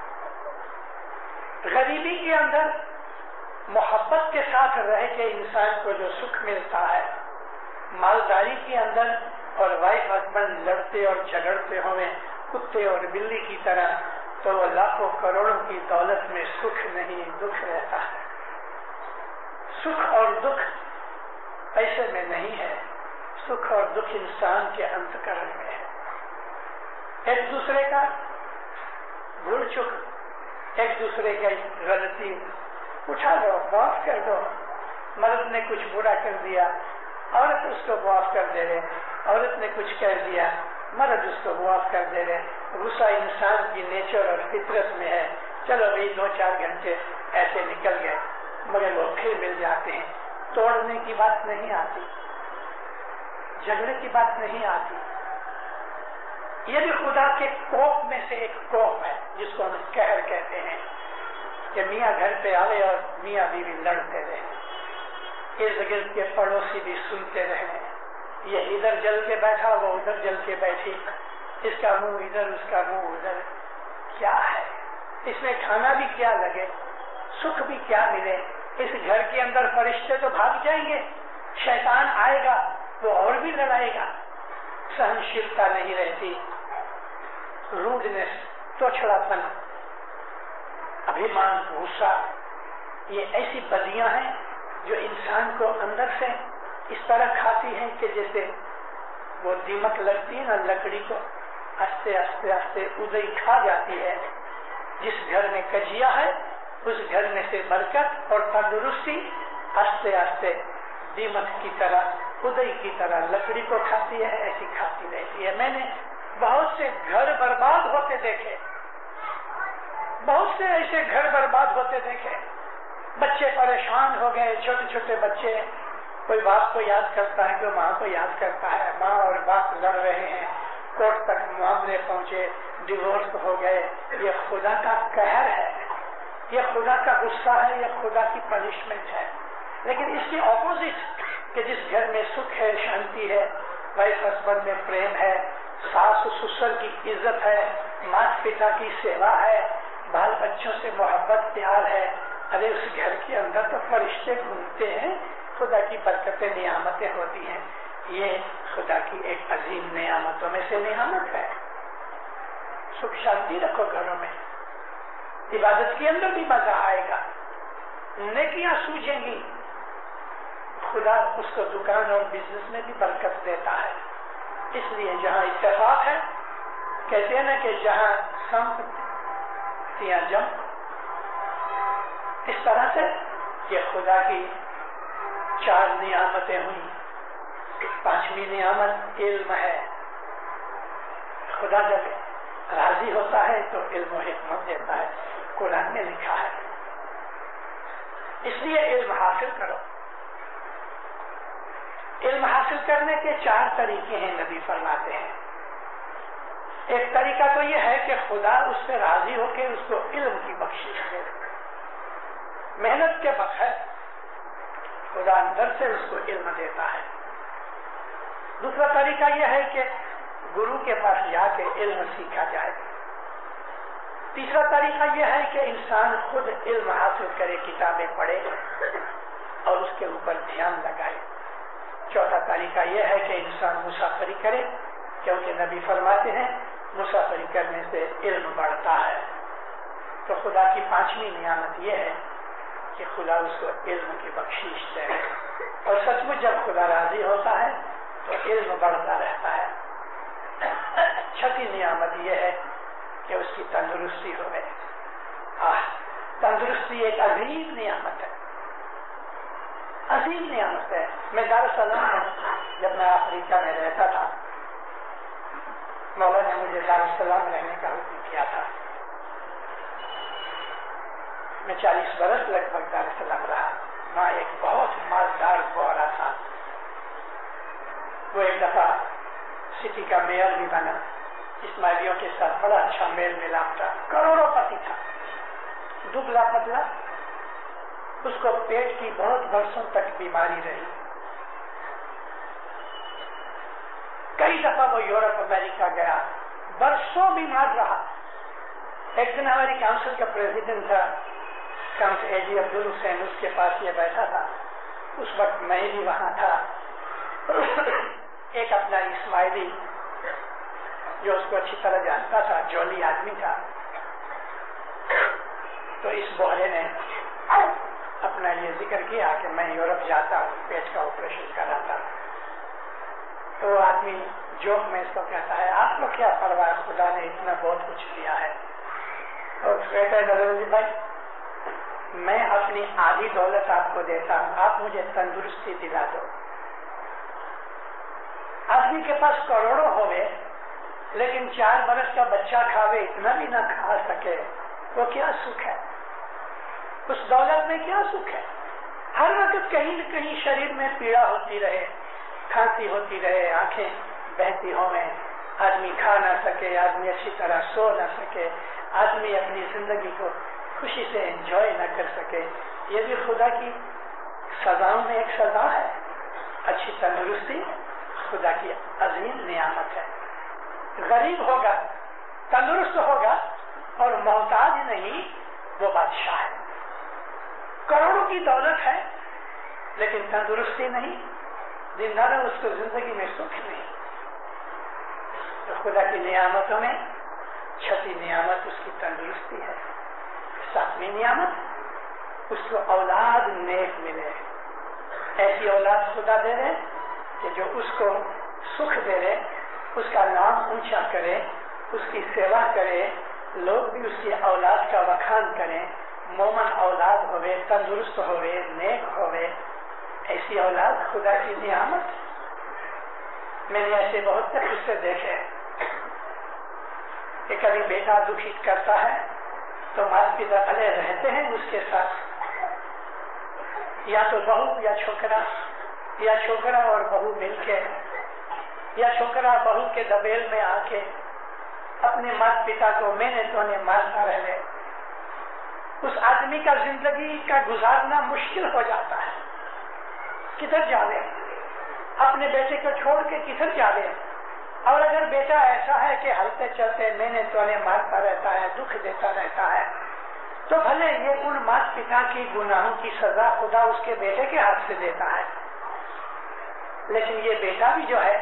غریبی کے اندر محبت کے ساتھ رہ کے انسان کو جو سکھ ملتا ہے، مالداری کے اندر اور وائف ہسبینڈ لڑتے اور جھگڑتے ہوئے کتے اور بلی کی طرح، تو وہ لاکھوں کروڑوں کی دولت میں سکھ نہیں دکھ رہتا ہے. سکھ اور دکھ پیسے میں نہیں ہے، سکھ اور دکھ انسان کے انتکرن میں ہے. ایک دوسرے کا بھول چک، ایک دوسرے کی غلطی اٹھا دو، معاف کر دو. مرد نے کچھ برا کر دیا، عورت اس کو معاف کر دے رہے. عورت نے کچھ کہہ دیا، مرد اس کو معاف کر دے رہے. غصہ انسان کی نیچر اور فطرت میں ہے. چلو بھائی دو چار گھنٹے ایسے نکل گئے مگر وہ پھر مل جاتے ہیں. توڑنے کی بات نہیں آتی، جھگڑے کی بات نہیں آتی. یہ بھی خدا کے کوپ میں سے ایک کوپ ہے جس کو ہم قہر کہتے ہیں، کہ میاں گھر پہ آئے اور میاں بیوی لڑتے رہے، ارد گرد کے پڑوسی بھی سنتے رہے. یہ ادھر جل کے بیٹھا، وہ ادھر جل کے بیٹھی، اس کا منہ ادھر اس کا منہ ادھر. کیا ہے اس میں؟ کھانا بھی کیا لگے، سکھ بھی کیا ملے. اس گھر کے اندر فرشتے تو بھاگ جائیں گے، شیطان آئے گا وہ اور بھی لڑائے گا. सहनशीलता नहीं रहती, रूडनेस, तोछड़ापन, अभिमान, गुस्सा, ये ऐसी बदियां हैं जो इंसान को अंदर से इस तरह खाती हैं कि जैसे वो दीमक लगती है ना लकड़ी को, आस्ते आस्ते आस्ते उदय खा जाती है। जिस घर में कजिया है उस घर में से बरकत और तंदुरुस्ती आस्ते आस्ते दीमक की तरह, उदय की तरह लकड़ी को खाती है, ऐसी खाती रहती है। मैंने बहुत से घर बर्बाद होते देखे, बहुत से ऐसे घर बर्बाद होते देखे। बच्चे परेशान हो गए, छोटे छोटे बच्चे, कोई बाप को याद करता है, कोई माँ को याद करता है, माँ और बाप लड़ रहे हैं, कोर्ट तक मामले पहुंचे, डिवोर्स हो गए। ये खुदा का कहर है, ये खुदा का गुस्सा है, ये खुदा की पनिशमेंट है। लेकिन इसके ऑपोजिट कि जिस घर में सुख है, शांति है, वाइफ हस्बैंड में प्रेम है, सास ससुर की इज्जत है, माता पिता की सेवा है, बाल बच्चों से मोहब्बत प्यार है, अरे उस घर के अंदर तो फरिश्ते घूमते हैं, खुदा की बरकतें नियामतें होती हैं। ये खुदा की एक अजीम नियामतों में से नियामत है। सुख शांति रखो घरों में, इबादत के अंदर भी मजा आएगा, नेकियां सूझेंगी, खुदा उसको दुकान और बिजनेस में भी बरकत देता है। इसलिए जहाँ इत्तेफाक है, कहते हैं ना कि जहाँ संपत्तियां जम, इस तरह से ये खुदा की चार नियामतें हुई। पांचवी नियामत इल्म है। खुदा जब राजी होता है तो इल्म और हिकमत देता है, कुरान में लिखा है। इसलिए इल्म हासिल करो। इल्म हासिल करने के चार तरीके हैं, नबी फरमाते हैं। एक तरीका तो यह है कि खुदा उससे राजी होकर उसको इल्म की बख्शिश दे। मेहनत के बगैर खुदा अंदर से उसको इल्म देता है। दूसरा तरीका यह है कि गुरु के पास जाके इल्म सीखा जाए। तीसरा तरीका यह है कि इंसान खुद इल्म हासिल करे, किताबें पढ़े और उसके ऊपर ध्यान लगाए। चौथा तरीका यह है कि इंसान मुसाफरी करे, क्योंकि नबी फरमाते हैं मुसाफरी करने से इल्म बढ़ता है। तो खुदा की पांचवी नियामत यह है कि खुदा उसको इल्म की बख्शीश दे। और सचमुच जब खुदा राजी होता है तो इल्म बढ़ता रहता है। छठी नियामत यह है कि उसकी तंदुरुस्ती हो गई। आह, तंदुरुस्ती एक अजीम नियामत है, अजीम नियामत है। मैं दारुसलाम में जब मैं अफ्रीका में रहता था, मौला ने मुझे दारुसलाम रहने का हुक्म किया था। मैं चालीस बरस लगभग दारुसलाम रहा। वहाँ एक बहुत मालदार बोहरा था। वो एक दफा सिटी का मेयर भी बना। इस्माइलियों के साथ बड़ा अच्छा मेल मिलाप था। करोड़ोंपति था, दुबला पतला। उसको पेट की बहुत वर्षों तक बीमारी रही। कई दफा वो यूरोप अमेरिका गया, वर्षों बीमार रहा। एक दिन हमारी काउंसिल का प्रेसिडेंट था काउंट एजी अब्दुल हुसैन, उसके पास ये बैठा था। उस वक्त मैं भी वहां था। एक अपना इस्माइली जो उसको अच्छी तरह जानता था, जॉली आदमी था। तो इस बोहरे ने अपना ये जिक्र किया कि मैं यूरोप जाता हूँ, पेट का ऑपरेशन कराता। तो आदमी जोक में इसको कहता है, आपको क्या परवाह, खुदा ने इतना बहुत कुछ दिया है। और कहता है नरेंद्र भाई, मैं अपनी आधी दौलत आपको देता हूँ, आप मुझे तंदुरुस्ती दिला दो। आदमी के पास करोड़ों हो गए, लेकिन चार बरस का बच्चा खावे इतना भी ना खा सके, वो क्या सुख है? उस दौलत में क्या सुख है? हर वक्त कहीं न कहीं शरीर में पीड़ा होती रहे, खांसी होती रहे, आंखें बहती होवे, आदमी खा ना सके, आदमी अच्छी तरह सो ना सके, आदमी अपनी जिंदगी को खुशी से एंजॉय न कर सके। ये भी खुदा की सजाओं में एक सजा है। अच्छी तंदुरुस्ती खुदा की अजीम नियामत है। गरीब होगा, तंदुरुस्त होगा और मोहताज नहीं, वो बादशाह है। करोड़ों की दौलत है लेकिन तंदुरुस्ती नहीं, जिंदा उसको जिंदगी में सुख नहीं। خدا کی نعمتوں میں چھٹی نعمت اس کی تندرستی ہے. ساتویں نعمت اس کو اولاد نیک ملے. ایسی اولاد خدا دے رہے کہ جو اس کو سکھ دے رہے, اس کا نام اونچا کرے, اس کی سیوا کرے, لوگ بھی اس کی اولاد کا بخان کریں. مومن اولاد ہوئے, تندرست ہوئے, نیک ہوئے. ایسی اولاد خدا کی نعمت. میں نے ایسے بہت سے قصے دیکھے کہ کبھی بیٹا دکھی کرتا ہے تو ماتا پتا بھلے رہتے ہیں اس کے ساتھ, یا تو بہو یا چھوکرا یا چھوکرا اور بہو مل کے, یا چھوکرا بہو کے دبیل میں آ کے اپنے ماتا پتا کو میں نے تو نے مارتا رہے. اس آدمی کا زندگی کا گزارنا مشکل ہو جاتا ہے. کدھر جاوے, اپنے بیٹے کو چھوڑ کے کدھر جاوے. اور اگر بیٹا ایسا ہے کہ ہلتے چلتے میں نے تو نے مارتا رہتا ہے, دکھ دیتا رہتا ہے, تو بھلے یہ ان ماتا پتا کی گناہوں کی سزا خدا اس کے بیٹے کے ہاتھ سے دیتا ہے. لیکن یہ بیٹا بھی جو ہے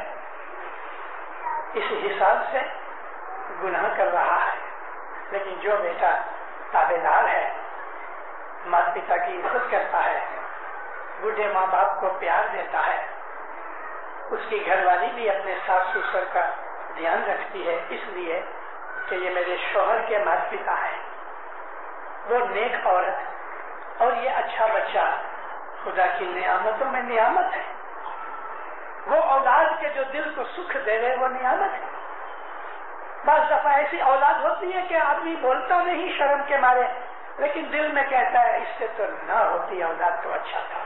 اس حساب سے گناہ کر رہا ہے. لیکن جو بیٹا تابع دار ہے, ماتا پتا کی عزت کرتا ہے, بوڑھے ماں باپ کو پیار دیتا ہے, اس کی گھر والی بھی اپنے ساس سسر کا دھیان رکھتی ہے اس لیے کہ یہ میرے شوہر کے ماتا پتا ہے, وہ نیک عورت اور یہ اچھا بچہ خدا کی نعمتوں میں نعمت ہے. وہ اولاد کے جو دل کو سکھ دے رہے وہ نعمت ہے. بعض دفعہ ایسی اولاد ہوتی ہے کہ آدمی بولتا نہیں شرم کے مارے, لیکن دل میں کہتا ہے اس سے تو نہ ہوتی اولاد تو اچھا تھا.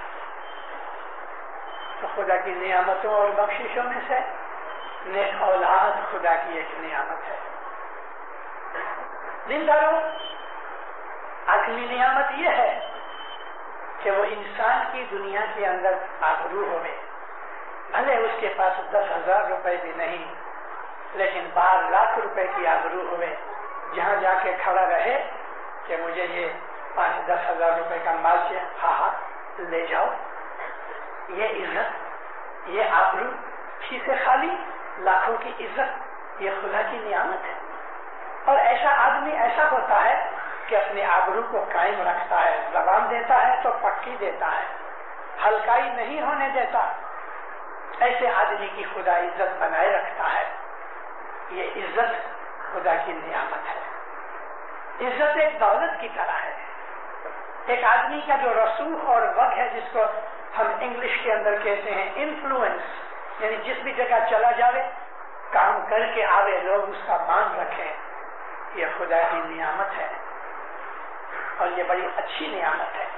تو خدا کی نعمتوں اور بخششوں میں سے نیک اولاد خدا کی ایک نعمت ہے. دینداروں, آخری نعمت یہ ہے کہ وہ انسان کی دنیا کے اندر آبرو ہوئے. بھلے اس کے پاس دس ہزار روپے بھی نہیں, لیکن بارہ لاکھ روپے کی آبرو ہوئے. جہاں جا کے کھڑا رہے کہ مجھے یہ پانچ دس ہزار روپے کا مال چاہیے, ہاں ہاں لے جاؤ. یہ عزت, یہ آبرو سے خالی لاکھوں کی عزت, یہ خدا کی نعمت ہے. اور ایسا آدمی ایسا ہوتا ہے کہ اپنے آبرو کو قائم رکھتا ہے. زبان دیتا ہے تو پکی دیتا ہے, ہلکائی نہیں ہونے دیتا. ایسے آدمی کی خدا عزت بنائے رکھتا ہے. یہ عزت خدا کی نعمت ہے. عزت ایک دولت کی طرح ہے. ایک آدمی کا جو رسوخ اور وگ ہے, جس کو ہم انگلش کے اندر کہتے ہیں انفلوئنس, یعنی جس بھی جگہ چلا جاوے کام کر کے آوے, لوگ اس کا مان رکھیں, یہ خدا کی نعمت ہے. اور یہ بڑی اچھی نعمت ہے.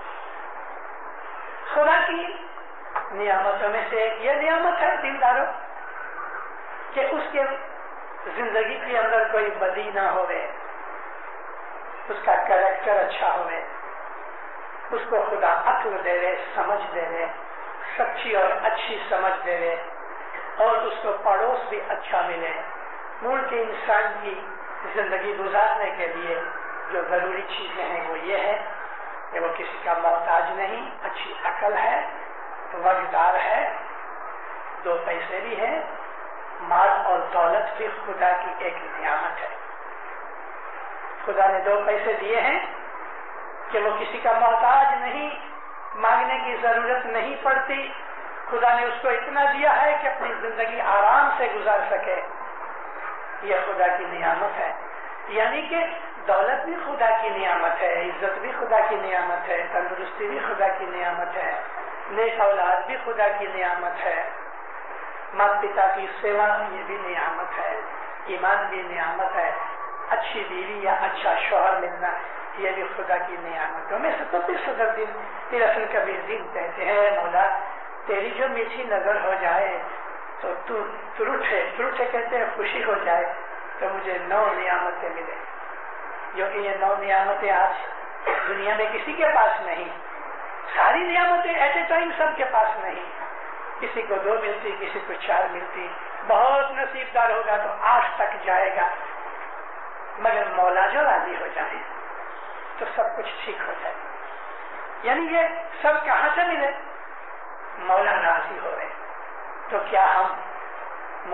خدا کی نعمتوں میں سے یہ نعمت ہے دینداروں کہ اس کے زندگی کے اندر کوئی بدی نہ ہوئے, اس کا کریکٹر اچھا ہوئے, اس کو خدا عقل دے رہے, سمجھ دے رہے, سچی اور اچھی سمجھ دے رہے, اور اس کو پڑوس بھی اچھا ملے. ملک کے انسان کی زندگی گزارنے کے لیے جو ضروری چیزیں ہیں وہ یہ ہے کہ وہ کسی کا محتاج نہیں, اچھی عقل ہے, وقتدار ہے, دو پیسے بھی ہیں, مال اور دولت بھی خدا کی ایک نعمت ہے. خدا نے دو پیسے دیے ہیں کہ وہ کسی کا محتاج نہیں, مانگنے کی ضرورت نہیں پڑتی. خدا نے اس کو اتنا دیا ہے کہ اپنی زندگی آرام سے گزار سکے. یہ خدا کی نعمت ہے. یعنی کہ دولت بھی خدا کی نعمت ہے, عزت بھی خدا کی نعمت ہے, تندرستی بھی خدا کی نعمت ہے, نیک اولاد بھی خدا کی نعمت ہے, ماتا پتا کی سیوا یہ بھی نعمت ہے, ایمان بھی نعمت ہے, اچھی بیوی یا اچھا شوہر ملنا یہ بھی خدا کی نعمتوں میں سے. تو پھر صدر دن پھر اصل کبیر دین کہتے ہیں, مولا تیری جو میٹھی نظر ہو جائے تو تو تروٹھے تروٹھے کہتے ہیں خوشی ہو جائے تو مجھے نو نعمتیں ملے, جو کہ یہ نو نعمتیں آج دنیا میں کسی کے پاس نہیں. ساری نعمتیں ایٹ اے ٹائم سب کے پاس نہیں, کسی کو دو ملتی, کسی کو چار ملتی, بہت نصیب دار ہوگا تو آٹھ تک جائے گا. مگر مولا جو راضی ہو جائے تو سب کچھ ٹھیک ہو جائے. یعنی یہ سب کہاں سے ملے؟ مولا راضی ہو رہے. تو کیا ہم مولا کو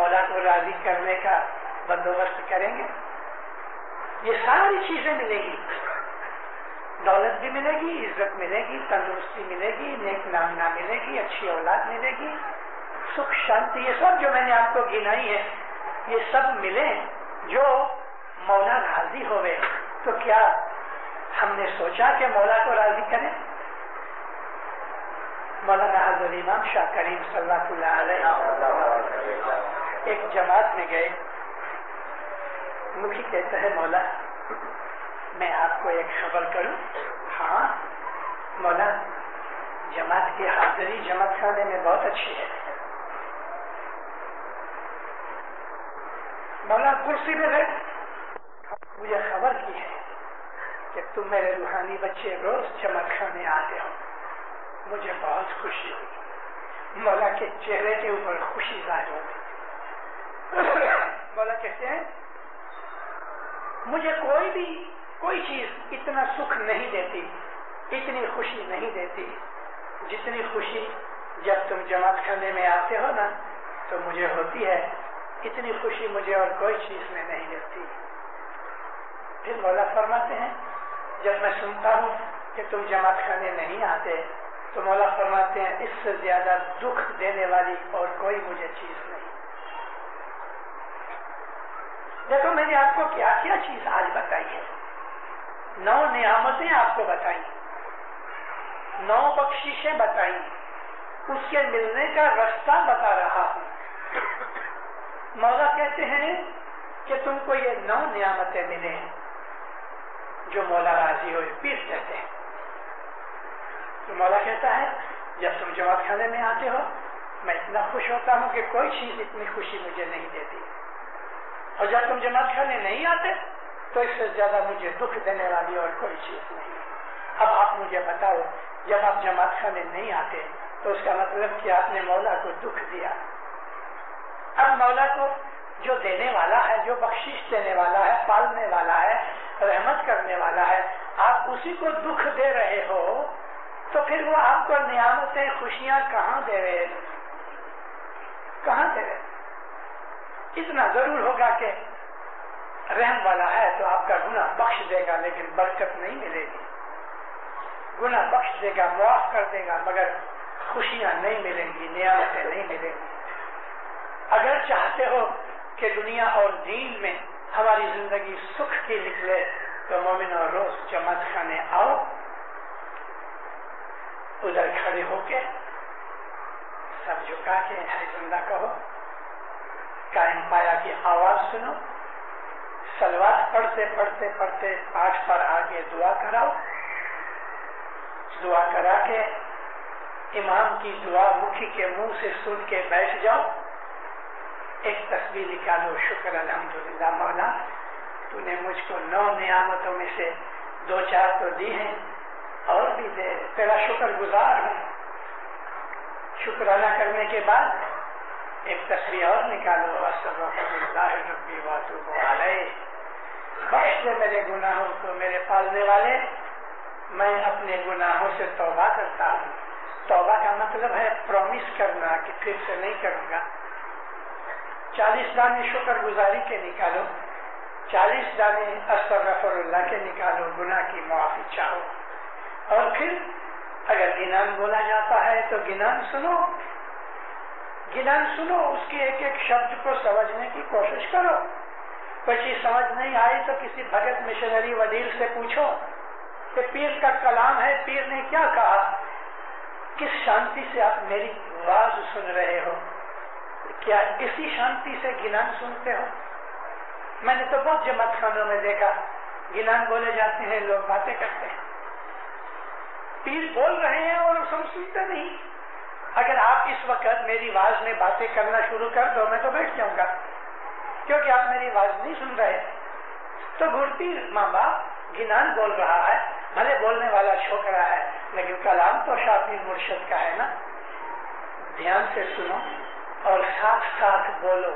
راضی کرنے کا بندوبست کریں گے. یہ ساری چیزیں ملیں گی، دولت بھی ملے گی، عزت ملے گی، تندرستی ملے گی، نیک نامنا ملے گی، اچھی اولاد ملے گی، سکھ شانتی، یہ سب جو میں نے آپ کو گنائی ہے یہ سب ملے جو مولا راضی ہوئے. تو کیا ہم نے سوچا کہ مولا کو راضی کریں؟ مولانا حضرت امام شاہ کریم صلی اللہ علیہ ایک جماعت میں گئے. مکھی کہتا ہے مولا میں آپ کو ایک خبر کروں. ہاں مولا، جماعت کی حاضری جماعت خانے میں بہت اچھی ہے. مولا کرسی میں بیٹھ، مجھے خبر کی ہے کہ تم میرے روحانی بچے روز جماعت خانے آتے ہو، مجھے بہت خوشی ہوئی. مولا کے چہرے کے اوپر خوشی ظاہر ہوتی. مولا کہتے ہیں مجھے کوئی بھی کوئی چیز اتنا سکھ نہیں دیتی، اتنی خوشی نہیں دیتی جتنی خوشی جب تم جماعت خانے میں آتے ہو نا تو مجھے ہوتی ہے. اتنی خوشی مجھے اور کوئی چیز میں نہیں ملتی. پھر مولا فرماتے ہیں جب میں سنتا ہوں کہ تم جماعت خانے نہیں آتے تو مولا فرماتے ہیں اس سے زیادہ دکھ دینے والی اور کوئی مجھے چیز نہیں. دیکھو میں نے آپ کو کیا کیا چیز آج بتائی ہے. نو نعمتیں آپ کو بتائی، نو بخششیں بتائی، اس کے ملنے کا رستہ بتا رہا ہوں. مولا کہتے ہیں کہ تم کو یہ نو نعمتیں ملے جو مولا راضی ہوئے. پیر کہتے ہیں تو مولا کہتا ہے جب تم جماعت خانے میں آتے ہو میں اتنا خوش ہوتا ہوں کہ کوئی چیز اتنی خوشی مجھے نہیں دیتی، اور جب تم جماعت خانے نہیں آتے تو اس سے زیادہ مجھے دکھ دینے والی اور کوئی چیز نہیں. اب آپ مجھے بتاؤ جب آپ جماعت خانے نہیں آتے تو اس کا مطلب کہ آپ نے مولا کو دکھ دیا. اب مولا کو جو دینے والا ہے، جو بخشش دینے والا ہے، پالنے والا ہے، رحمت کرنے والا ہے، آپ اسی کو دکھ دے رہے ہو تو پھر وہ آپ کو نعمتیں خوشیاں کہاں دے رہے کہاں دے رہے اتنا ضرور ہوگا کہ رحم والا ہے تو آپ کا گناہ بخش دے گا لیکن برکت نہیں ملے گی. گناہ بخش دے گا، معاف کر دے گا، مگر خوشیاں نہیں ملیں گی، نعمتیں نہیں ملیں گی. اگر چاہتے ہو کہ دنیا اور دین میں ہماری زندگی سکھ کی نکلے تو مومنوں روز جماعت خانے آؤ، ادھر کھڑے ہو کے سب جھکا کے ہے زندہ کہو، قائم پایا کی آواز سنو، سلوات پڑھتے پڑھتے پڑھتے پاٹھ پر آگے دعا کراؤ، دعا کرا کے امام کی دعا مکھی کے منہ سے سن کے بیٹھ جاؤ. ایک تسبیح نکالو، شکر الحمدللہ مولا تو نے مجھ کو نو نعمتوں میں سے دو چار تو دی ہیں اور بھی دے، تیرا شکر گزار ہوں. شکرانہ کرنے کے بعد ایک تسبیح اور نکالو، استغفراللہ ربی واتوب علیہ. بخش دے میرے گناہوں کو میرے پالنے والے، میں اپنے گناہوں سے توبہ کرتا ہوں. توبہ کا مطلب ہے پرومس کرنا کہ پھر سے نہیں کروں گا. چالیس دانے شکر گزاری کے نکالو، چالیس دانے استغفر اللہ کے نکالو، گناہ کی معافی چاہو. اور پھر اگر گنان بولا جاتا ہے تو گنان سنو، گنان سنو، اس کے ایک ایک شبد کو سمجھنے کی کوشش کرو. کوئی چیز سمجھ نہیں آئی تو کسی بھگت مشنری ودیل سے پوچھو کہ پیر کا کلام ہے، پیر نے کیا کہا. کس شانتی سے آپ میری آواز سن رہے ہو؟ کیا اسی شانتی سے گنان سنتے ہو؟ میں نے تو بہت جماعت خانوں میں دیکھا گنان بولے جاتے ہیں، لوگ باتیں کرتے ہیں، پیر بول رہے ہیں اور ہم سنتے نہیں. اگر آپ اس وقت میری آواز میں باتیں کرنا شروع کر دو میں تو بیٹھ جاؤں گا، کیونکہ آپ میری آواز نہیں سن رہے. تو گھرتی ماں باپ گنان بول رہا ہے، بھلے بولنے والا چھوکرا ہے لیکن کلام تو شافی مرشد کا ہے نا. دھیان سے سنو اور ساتھ ساتھ بولو.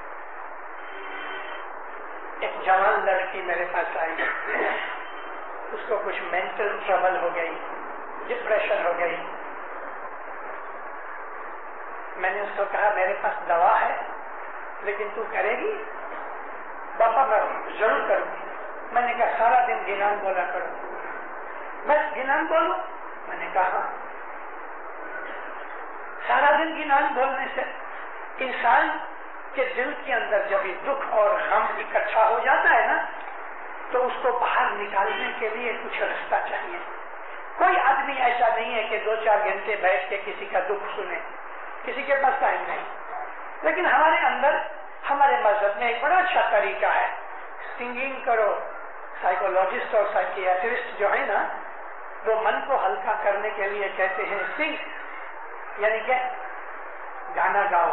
ایک جوان لڑکی میرے پاس آئی، اس کو کچھ مینٹل ٹربل ہو گئی، ڈپریشن ہو گئی. میں نے اس کو کہا میرے پاس دوا ہے لیکن تو کرے گی؟ باپا میں ضرور کروں گی. میں نے کہا سارا دن گنان بولا کرو. بس گنان بولو؟ میں نے کہا سارا دن گنان بولنے سے انسان کے دل کے اندر جب یہ دکھ اور غم اکٹھا ہو جاتا ہے نا تو اس کو باہر نکالنے کے لیے کچھ رستہ چاہیے. کوئی آدمی ایسا نہیں ہے کہ دو چار گھنٹے بیٹھ کے کسی کا دکھ سنے, کسی کے پاس ٹائم نہیں. لیکن ہمارے اندر ہمارے مذہب میں ایک بڑا اچھا طریقہ ہے, سنگنگ کرو. سائیکولوجسٹ اور سائیکیاٹرسٹ جو ہے نا وہ من کو ہلکا کرنے کے لیے کہتے ہیں سنگ, یعنی کہ گانا گاؤ.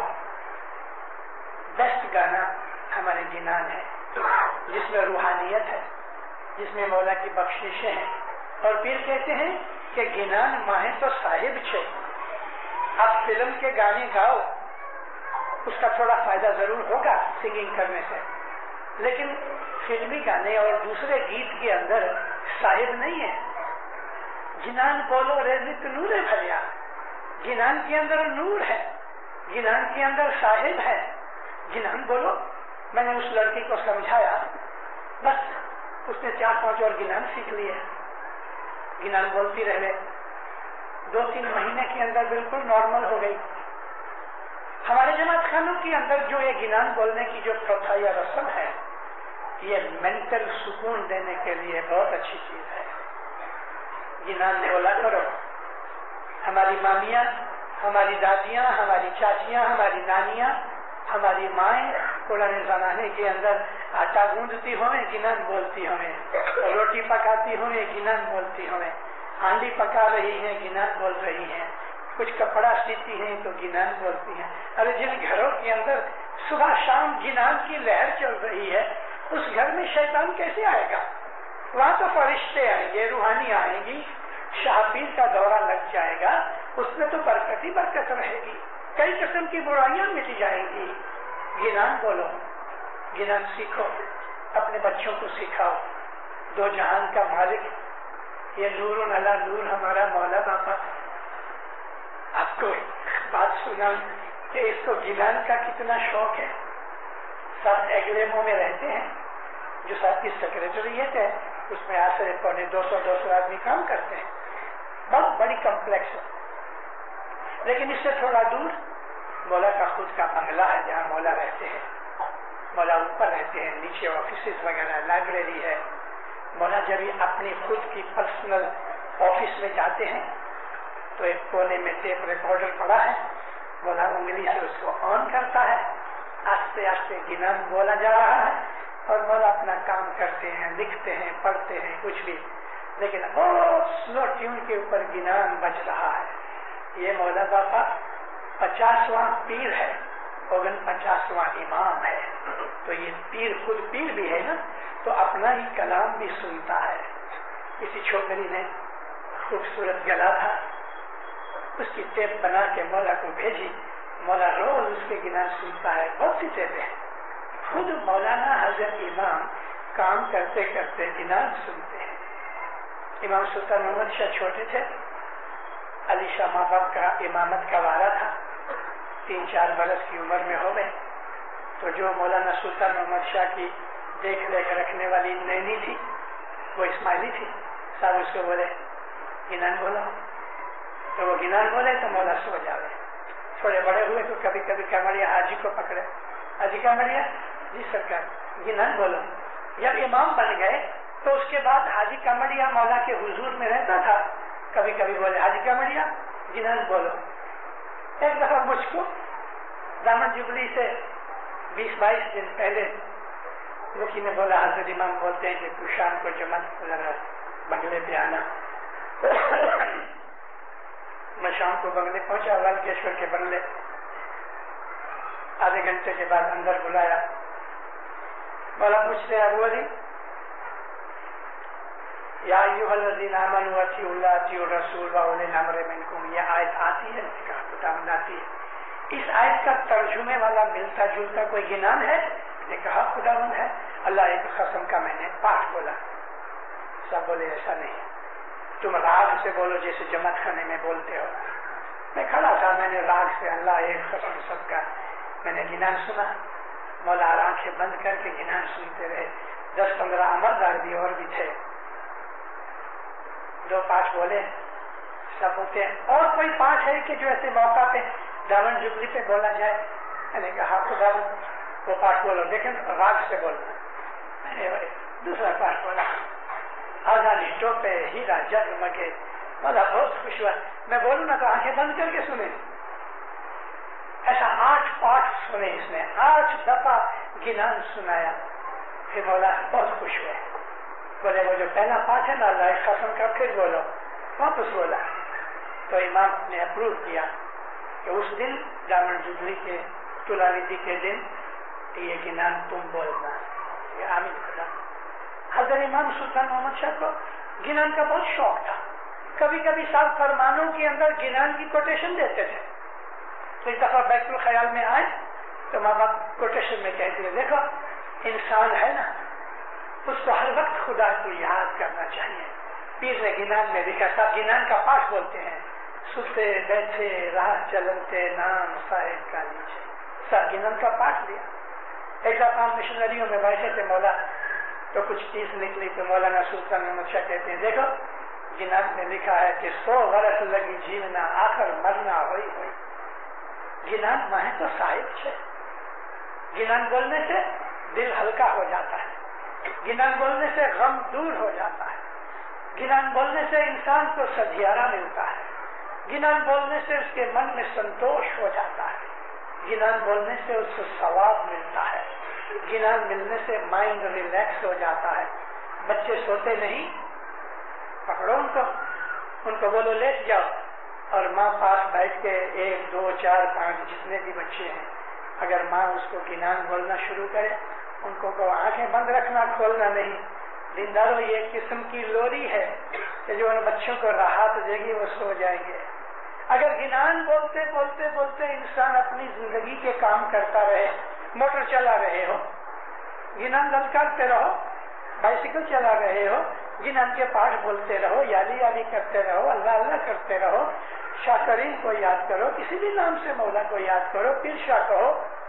بیسٹ گانا ہمارے گنان ہے جس میں روحانیت ہے, جس میں مولا کی بخششیں ہیں. اور پھر کہتے ہیں کہ گنان ماہیں تو صاحب چھے. آپ فلم کے گانے گاؤ, اس کا تھوڑا فائدہ ضرور ہوگا سنگنگ کرنے سے, لیکن فلمی گانے اور دوسرے گیت کے اندر صاحب نہیں ہے. گنان بولو رزق نور بھریا, گنان کے اندر نور ہے, گنان کے اندر صاحب ہے. گنان بولو. میں نے اس لڑکی کو سمجھایا, بس اس نے چار پانچ اور گنان سیکھ لیے. گنان بولتی رہے, دو تین مہینے کے اندر بالکل نارمل ہو گئی. ہمارے جماعت خانوں کے اندر جو یہ گنان بولنے کی جو پرتھا یا رسم ہے یہ مینٹل سکون دینے کے لیے بہت اچھی چیز ہے. گنان بولا کرو. ہماری مامیاں, ہماری دادیاں, ہماری چاچیاں, ہماری نانیاں, ہماری مائیں پرانے زمانے کے اندر آٹا گوندتی ہوئے گنان بولتی ہوئے, روٹی پکاتی ہوئے گنان بولتی ہوئے, ہانڈی پکا رہی ہیں گنان بول رہی ہیں, کچھ کپڑا سیتی ہیں تو گنان بولتی ہیں. ارے جن گھروں کے اندر صبح شام گنان کی لہر چل رہی ہے اس گھر میں شیطان کیسے آئے گا؟ وہاں تو فرشتے آئیں گے, روحانی آئیں گی, شاپیر کا دورہ لگ جائے گا, اس میں تو برکت ہی برکت رہے گی, کئی قسم کی برائیاں مٹ جائیں گی. گنان بولو, گنان سیکھو, اپنے بچوں کو سکھاؤ. دو جہان کا مالک یہ نور علی نور ہمارا مولا باپا. آپ کو بات سنا کہ اس کو گنان کا کتنا شوق ہے. سب ایگلیموں میں رہتے ہیں, جو ساتھ کی سیکرٹریٹ ہے اس میں آسرے پونے دو سو دو سو آدمی کام کرتے ہیں. بہت بڑی کمپلیکس ہے. لیکن اس سے تھوڑا دور مولا کا خود کا بنگلہ ہے جہاں مولا رہتے ہیں. مولا اوپر رہتے ہیں, نیچے آفیسز وغیرہ, لائبریری ہے. مولا جب اپنی خود کی پرسنل آفس میں جاتے ہیں تو ایک کونے میں ٹیپ ریکارڈر پڑا ہے, مولا انگلی سے اس کو آن کرتا ہے, آستے آستے گنان بولا جا رہا ہے اور مولا اپنا کام کرتے ہیں, لکھتے ہیں, پڑھتے ہیں, کچھ بھی, لیکن بہت سلو ٹیون کے اوپر گنان بج رہا ہے. یہ مولا باپا پچاسواں پیر ہے, اوگن پچاسواں امام ہے. تو یہ پیر خود پیر بھی ہے نا, تو اپنا ہی کلام بھی سنتا ہے. کسی چھوکری نے خوبصورت گلا تھا, اس کی ٹیپ بنا کے مولا کو بھیجی. مولا روز اس کے گنان سنتا ہے. بہت سی ٹیپیں ہیں. خود مولانا حضرت امام کام کرتے کرتے گنان سنتے ہیں. امام سلطان محمد شاہ چھوٹے تھے, علی شاہ ماں باپ کا امامت کا وعدہ تھا, تین چار برس کی عمر میں ہو گئے. تو جو مولانا سلطان محمد شاہ کی دیکھ ریکھ رکھنے والی نینی تھی وہ اسماعیلی تھی. صاحب اس کو بولے گنان بولا, تو وہ گنان بولے تو مولا سو جاوے. تھوڑے بڑے ہوئے تو کبھی کبھی کمڑیا حاجی کو پکڑے, حاجی کمڑیا جی سرکار گنان بولو. جب امام بن گئے تو اس کے بعد حاجی کمڑیا مولا کے حضور میں رہتا تھا. کبھی کبھی بولے حاجی کمڑیا گنان بولو. ایک دفعہ مجھ کو دامن جبلی سے بیس بائیس دن پہلے مکھی نے بولا حضرت امام بولتے ہیں کہ تو شام کو جماعت بنگلے پہ آنا. میں شام کو بنگلے پہنچا, والکیشور کے بنگلے. آدھے گھنٹے کے بعد اندر بلایا. مولا پوچھتے ہیں ابو علی یا ایھا الذین آمنوا اطیعوا اللہ اطیعوا الرسول واولی الامر منکم, یہ آیت آتی ہے؟ کہا خداوند آتی ہے. اس آیت کا ترجمے والا ملتا جلتا کوئی گنان ہے؟ نے کہا خداوند ہے. اللہ ایک قسم کا میں نے پاٹ بولا. سب بولے ایسا نہیں, تم راگ سے بولو جیسے جماعت خانے میں بولتے ہو. میں کھڑا تھا, میں نے راگ سے اللہ ایک قسم سب کا میں نے گنان سنا. مولا آنکھیں بند کر کے گنان سنتے رہے. دس پندرہ امردار بھی اور بھی تھے. دو پانچ بولے سب ہوتے ہیں. اور کوئی پانچ ہے کہ جو ایسے موقع پہ دامن جبلی پہ بولا جائے؟ میں نے کہا خدا وہ پاٹ بولو لیکن راگ سے بولنا. میں نے دوسرا پاٹ بولا آزادی ٹوپے ہیرا جگمگے. مولا بہت خوش ہوا. میں بولوں نا تو آنکھیں بند کر کے سنیں. ایسا آٹھ پاٹ سنے اس نے, آٹھ دفعہ گنان سنایا. پھر مولا بہت خوش ہوئے. بولے وہ جو پہلا پاٹ ہے نا اللہ قسم کا پھر بولو. واپس بولا تو امام نے اپروو کیا کہ اس دن دامن جبلی کے تلاویدی کے دن یہ گنان تم بولنا. یہ آمین خدا. حضرت امام سلطان محمد شاہ کو گنان کا بہت شوق تھا. کبھی کبھی سال فرمانوں کے اندر گنان کی کوٹیشن دیتے تھے. تو ایک دفعہ بیت الخیال میں آئے تو ماں باپ کوٹیشن میں کہتے ہیں دیکھو انسان ہے نا اس کو ہر وقت خدا کو یاد کرنا چاہیے. پیر نے گنان میں لکھا سب گنان کا پاٹ بولتے ہیں. ستے بیٹھے راہ چلتے نام صاحب کا نیچے. سب گنان کا پاٹ لیا. ایک دفعہ مشنریوں میں بیٹھے تھے مولا تو کچھ چیز نکلی تو مولانا سلطان محمد شاہ کہتے ہیں دیکھو گنان میں لکھا ہے کہ سو برس لگی جیونا آخر مرنا ہوئی ہوئی. گنان ماہیں تو صاحب ہے. گنان بولنے سے دل ہلکا ہو جاتا ہے. گنان بولنے سے غم دور ہو جاتا ہے. گنان بولنے سے انسان کو سدھیارا ملتا ہے. گنان بولنے سے اس کے من میں سنتوش ہو جاتا ہے. گنان بولنے سے اس کو ثواب ملتا ہے. گنان ملنے سے مائنڈ ریلیکس ہو جاتا ہے. بچے سوتے نہیں, پکڑو ان کو, ان کو بولو لیٹ جاؤ اور ماں پاس بیٹھ کے ایک دو چار پانچ جتنے بھی بچے ہیں اگر ماں اس کو گنان بولنا شروع کرے ان کو کہو آنکھیں بند رکھنا کھولنا نہیں. دینداروں یہ ایک قسم کی لوری ہے کہ جو ان بچوں کو راحت دے گی وہ سو جائیں گے. اگر گنان بولتے بولتے بولتے انسان اپنی زندگی کے کام کرتا رہے, موٹر چلا رہے ہو گنان للکارتے رہو, بائسیکل چلا رہے ہو گنان کے پاٹ بولتے رہو, یالی یالی کرتے رہو, اللہ اللہ کرتے رہو, شاہ کریم کو یاد کرو, کسی بھی نام سے مولا کو یاد کرو, پیر شاہ کہو.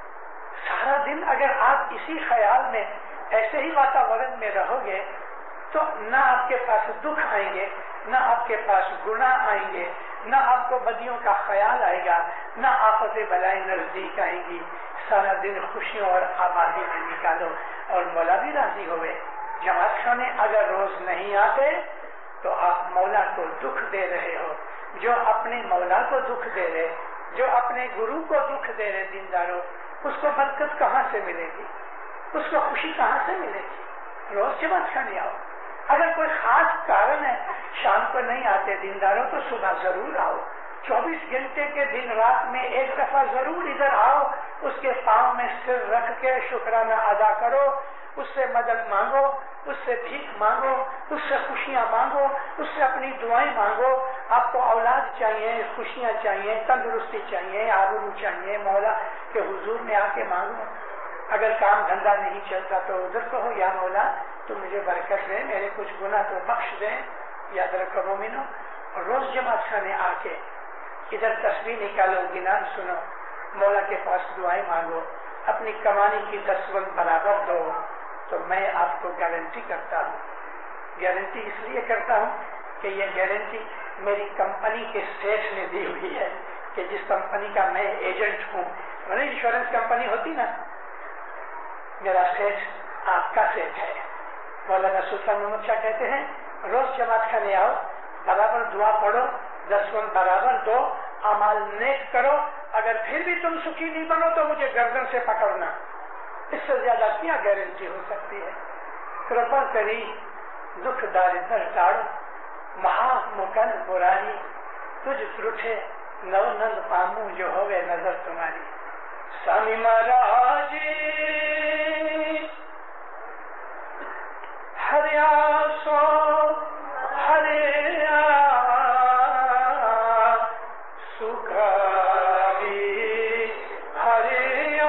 سارا دن اگر آپ اسی خیال میں ایسے ہی واتاورن میں رہو گے تو نہ آپ کے پاس دکھ آئیں گے, نہ آپ کے پاس گناہ آئیں گے, نہ آپ کو بدیوں کا خیال آئے گا, نہ آفت بلائیں نزدیک آئیں گی. سارا دن خوشیوں اور آبادی میں نکالو اور مولا بھی راضی ہوئے. جماعت خانے اگر روز نہیں آتے تو آپ مولا کو دکھ دے رہے ہو. جو اپنے مولا کو دکھ دے رہے, جو اپنے گرو کو دکھ دے رہے دینداروں, اس کو برکت کہاں سے ملے گی, اس کو خوشی کہاں سے ملے گی؟ روز جماعت خانے آؤ. اگر کوئی خاص کارن ہے شام کو نہیں آتے دینداروں تو صبح ضرور آؤ. چوبیس گھنٹے کے دن رات میں ایک دفعہ ضرور ادھر آؤ, اس کے پاؤں میں سر رکھ کے شکرانہ ادا کرو, اس سے مدد مانگو, اس سے بھیک مانگو, اس سے خوشیاں مانگو, اس سے اپنی دعائیں مانگو. آپ کو اولاد چاہیے, خوشیاں چاہیے, تندرستی چاہیے, آبرو چاہیے, مولا کے حضور میں آ کے مانگو. اگر کام دھندا نہیں چلتا تو ادھر کہو یا مولا تو مجھے برکت دے, میرے کچھ گناہ تو بخش دیں. یاد رکھو مومنو, اور روز جماعت خانے آ کے ادھر تصویر نکالو, گنان سنو, مولا کے پاس دعائیں مانگو, اپنی کمانے کی دسون برابر دو. تو میں آپ کو گارنٹی کرتا ہوں, گارنٹی اس لیے کرتا ہوں کہ یہ گارنٹی میری کمپنی کے سیٹ نے دی ہوئی ہے کہ جس کمپنی کا میں ایجنٹ ہوں, انشورنس کمپنی ہوتی نا, میرا سیٹ آپ کا سیٹ ہے. مولانا سلطان محمد شاہ کہتے ہیں روز جماعت خانے آؤ, برابر دعا پڑھو, دسون برابر دو, اعمال نیک کرو. اگر پھر بھی تم سکھی نہیں بنو تو مجھے گردن سے پکڑنا. اس سے زیادہ کیا گارنٹی ہو سکتی ہے؟ کرپا کری دکھ داردر ٹاڑو, مہا مکن مراری, تجھ ترٹھے نو نند پامو جو ہوئے نظر تمہاری. سامی مہاراج ہریا سو ہریا سکھا بھی ہریا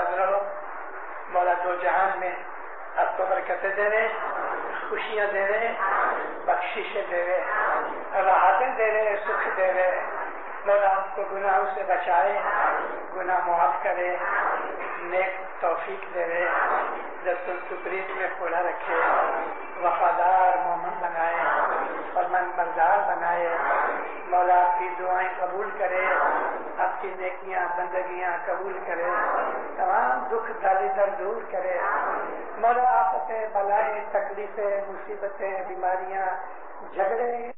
آباد رہو. مولا دو جہان میں آپ کو برکتیں دے رہے, خوشیاں دے رہے, بخششیں دے رہے, راحتیں دے رہے, سکھ دے رہے. مولا آپ کو گناہوں سے بچائے, گناہ معاف کرے, نیک توفیق دے رہے, دستور تقریب میں کھولا رکھے, وفادار مومن بنائے, فرمان بردار بنائے. مولا آپ کی دعائیں قبول کرے, آپ کی نیکیاں بندگیاں قبول کرے, تمام دکھ دالی در دور کرے. مولا آفتیں بلائیں تکلیفیں مصیبتیں بیماریاں جھگڑے